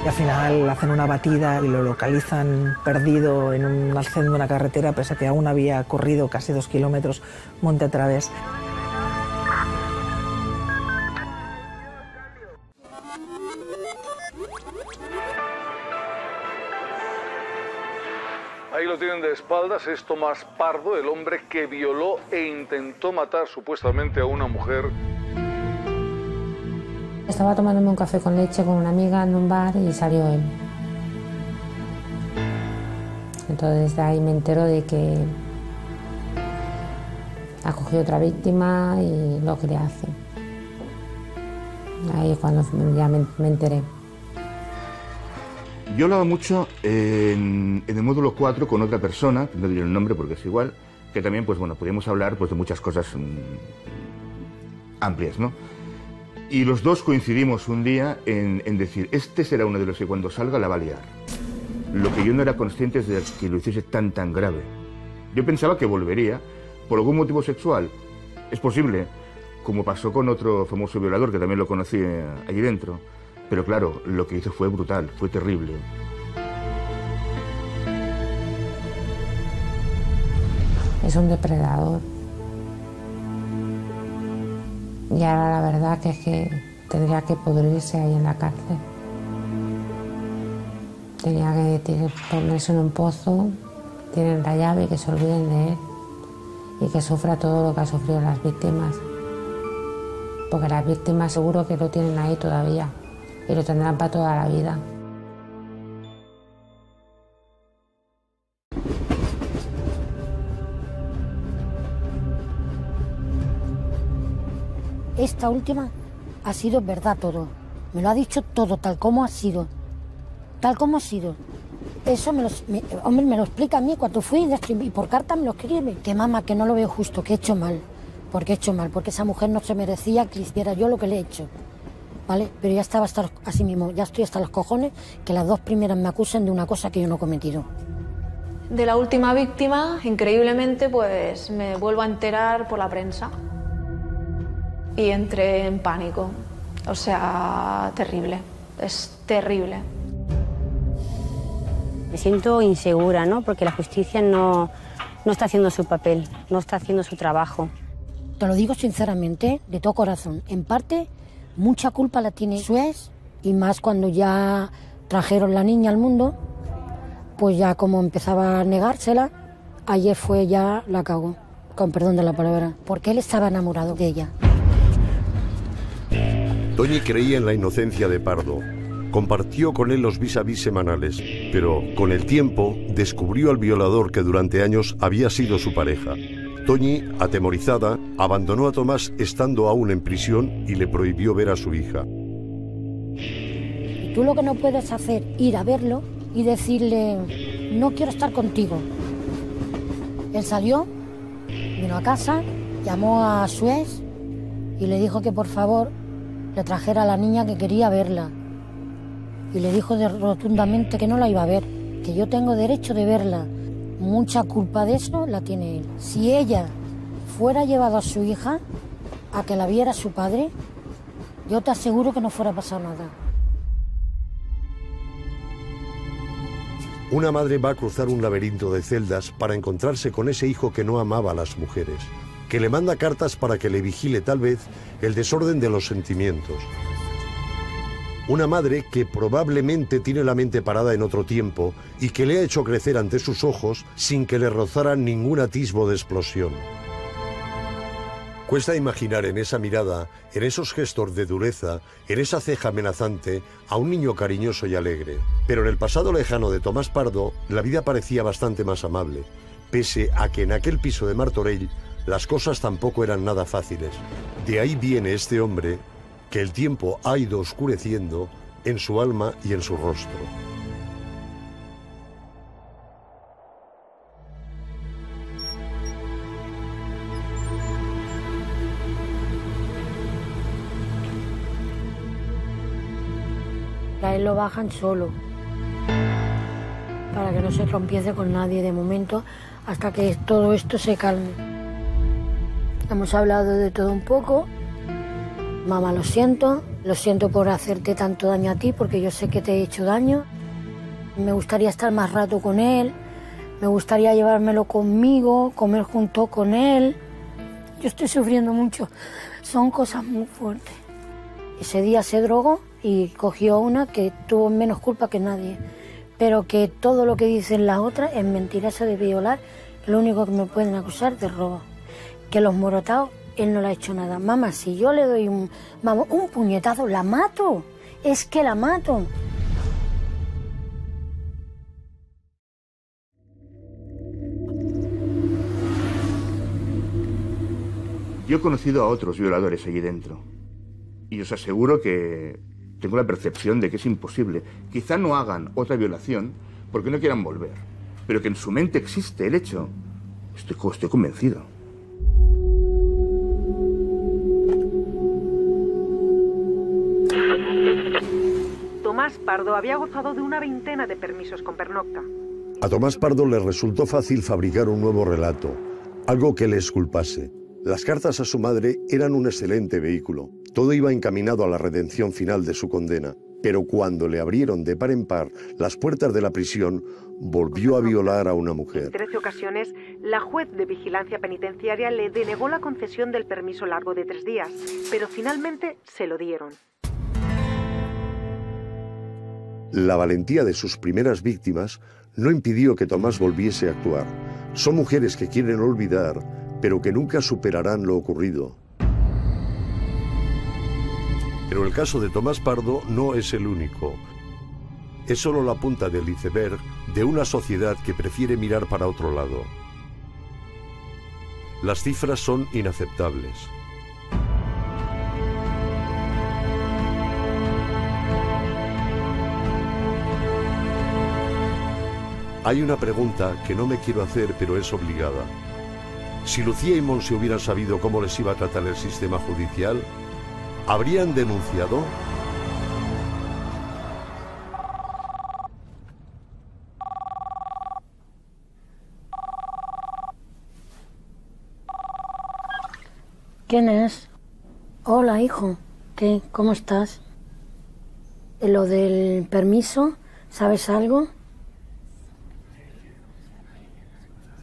Y al final hacen una batida y lo localizan perdido en un arcén de una carretera, pese a que aún había corrido casi 2 kilómetros monte a través. Ahí lo tienen de espaldas, es Tomás Pardo, el hombre que violó e intentó matar supuestamente a una mujer. Estaba tomándome un café con leche con una amiga en un bar y salió él. Entonces de ahí me entero de que ha cogido otra víctima y lo que le hace. Ahí es cuando ya me enteré. Yo hablaba mucho en el módulo 4 con otra persona, no diré el nombre porque es igual, que también, pues bueno, podíamos hablar pues, de muchas cosas amplias, ¿no? Y los dos coincidimos un día en decir, este será uno de los que cuando salga la va a liar. Lo que yo no era consciente es de que lo hiciese tan grave. Yo pensaba que volvería por algún motivo sexual. Es posible, como pasó con otro famoso violador que también lo conocí allí dentro. Pero claro, lo que hizo fue brutal, fue terrible. Es un depredador. Y ahora la verdad que es que tendría que pudrirse ahí en la cárcel. Tenía que ponerse en un pozo, tienen la llave y que se olviden de él. Y que sufra todo lo que han sufrido las víctimas. Porque las víctimas seguro que lo tienen ahí todavía. Y lo tendrán para toda la vida. Esta última ha sido verdad todo. Me lo ha dicho todo, tal como ha sido. Tal como ha sido. Eso me lo explica a mí cuando fui y por carta me lo escribe. Que mamá, que no lo veo justo, que he hecho mal. Porque he hecho mal, porque esa mujer no se merecía que hiciera yo lo que le he hecho. ¿Vale? Pero ya estaba hasta así mismo, ya estoy hasta los cojones que las dos primeras me acusen de una cosa que yo no he cometido. De la última víctima, increíblemente, pues me vuelvo a enterar por la prensa. Y entré en pánico. O sea, terrible. Es terrible. Me siento insegura, ¿no? Porque la justicia no está haciendo su papel, no está haciendo su trabajo. Te lo digo sinceramente, de todo corazón. En parte, mucha culpa la tiene su ex, y más cuando ya trajeron la niña al mundo, pues ya como empezaba a negársela, ayer fue ya la cagó, con perdón de la palabra, porque él estaba enamorado de ella. Toñi creía en la inocencia de Pardo. Compartió con él los vis-a-vis semanales, pero con el tiempo descubrió al violador que durante años había sido su pareja. Toñi, atemorizada, abandonó a Tomás estando aún en prisión y le prohibió ver a su hija. Y tú lo que no puedes hacer es ir a verlo y decirle, no quiero estar contigo. Él salió, vino a casa, llamó a su ex y le dijo que por favor le trajera a la niña que quería verla. Y le dijo rotundamente que no la iba a ver, que yo tengo derecho de verla. Mucha culpa de eso la tiene él. Si ella fuera llevado a su hija a que la viera su padre, yo te aseguro que no fuera pasado nada. Una madre va a cruzar un laberinto de celdas para encontrarse con ese hijo que no amaba a las mujeres, que le manda cartas para que le vigile tal vez el desorden de los sentimientos. Una madre que probablemente tiene la mente parada en otro tiempo y que le ha hecho crecer ante sus ojos sin que le rozara ningún atisbo de explosión. Cuesta imaginar en esa mirada, en esos gestos de dureza, en esa ceja amenazante, a un niño cariñoso y alegre. Pero en el pasado lejano de Tomás Pardo, la vida parecía bastante más amable, pese a que en aquel piso de Martorell las cosas tampoco eran nada fáciles. De ahí viene este hombre que el tiempo ha ido oscureciendo en su alma y en su rostro. A él lo bajan solo, para que no se trompiece con nadie de momento, hasta que todo esto se calme. Hemos hablado de todo un poco. Mamá, lo siento, Lo siento por hacerte tanto daño a ti, porque yo sé que te he hecho daño. Me gustaría estar más rato con él, me gustaría llevármelo conmigo, comer junto con él. Yo estoy sufriendo mucho, son cosas muy fuertes. Ese día se drogó y cogió una que tuvo menos culpa que nadie, pero que todo lo que dicen las otras es mentira, esa de violar. Lo único que me pueden acusar de robo, que los morotados, él no le ha hecho nada. Mamá, si yo le doy un puñetazo, la mato, es que la mato. Yo he conocido a otros violadores allí dentro y os aseguro que tengo la percepción de que es imposible. Quizá no hagan otra violación porque no quieran volver, pero que en su mente existe el hecho. Estoy convencido. Tomás Pardo había gozado de una veintena de permisos con pernocta. A Tomás Pardo le resultó fácil fabricar un nuevo relato, algo que le exculpase. Las cartas a su madre eran un excelente vehículo. Todo iba encaminado a la redención final de su condena. Pero cuando le abrieron de par en par las puertas de la prisión, volvió a violar a una mujer. En 13 ocasiones, la juez de vigilancia penitenciaria le denegó la concesión del permiso largo de 3 días, pero finalmente se lo dieron. La valentía de sus primeras víctimas no impidió que Tomás volviese a actuar. Son mujeres que quieren olvidar, pero que nunca superarán lo ocurrido. Pero el caso de Tomás Pardo no es el único. Es solo la punta del iceberg de una sociedad que prefiere mirar para otro lado. Las cifras son inaceptables. Hay una pregunta que no me quiero hacer, pero es obligada. Si Lucía y Monse hubieran sabido cómo les iba a tratar el sistema judicial, ¿habrían denunciado? ¿Quién es? Hola, hijo. ¿Qué? ¿Cómo estás? ¿Lo del permiso? ¿Sabes algo?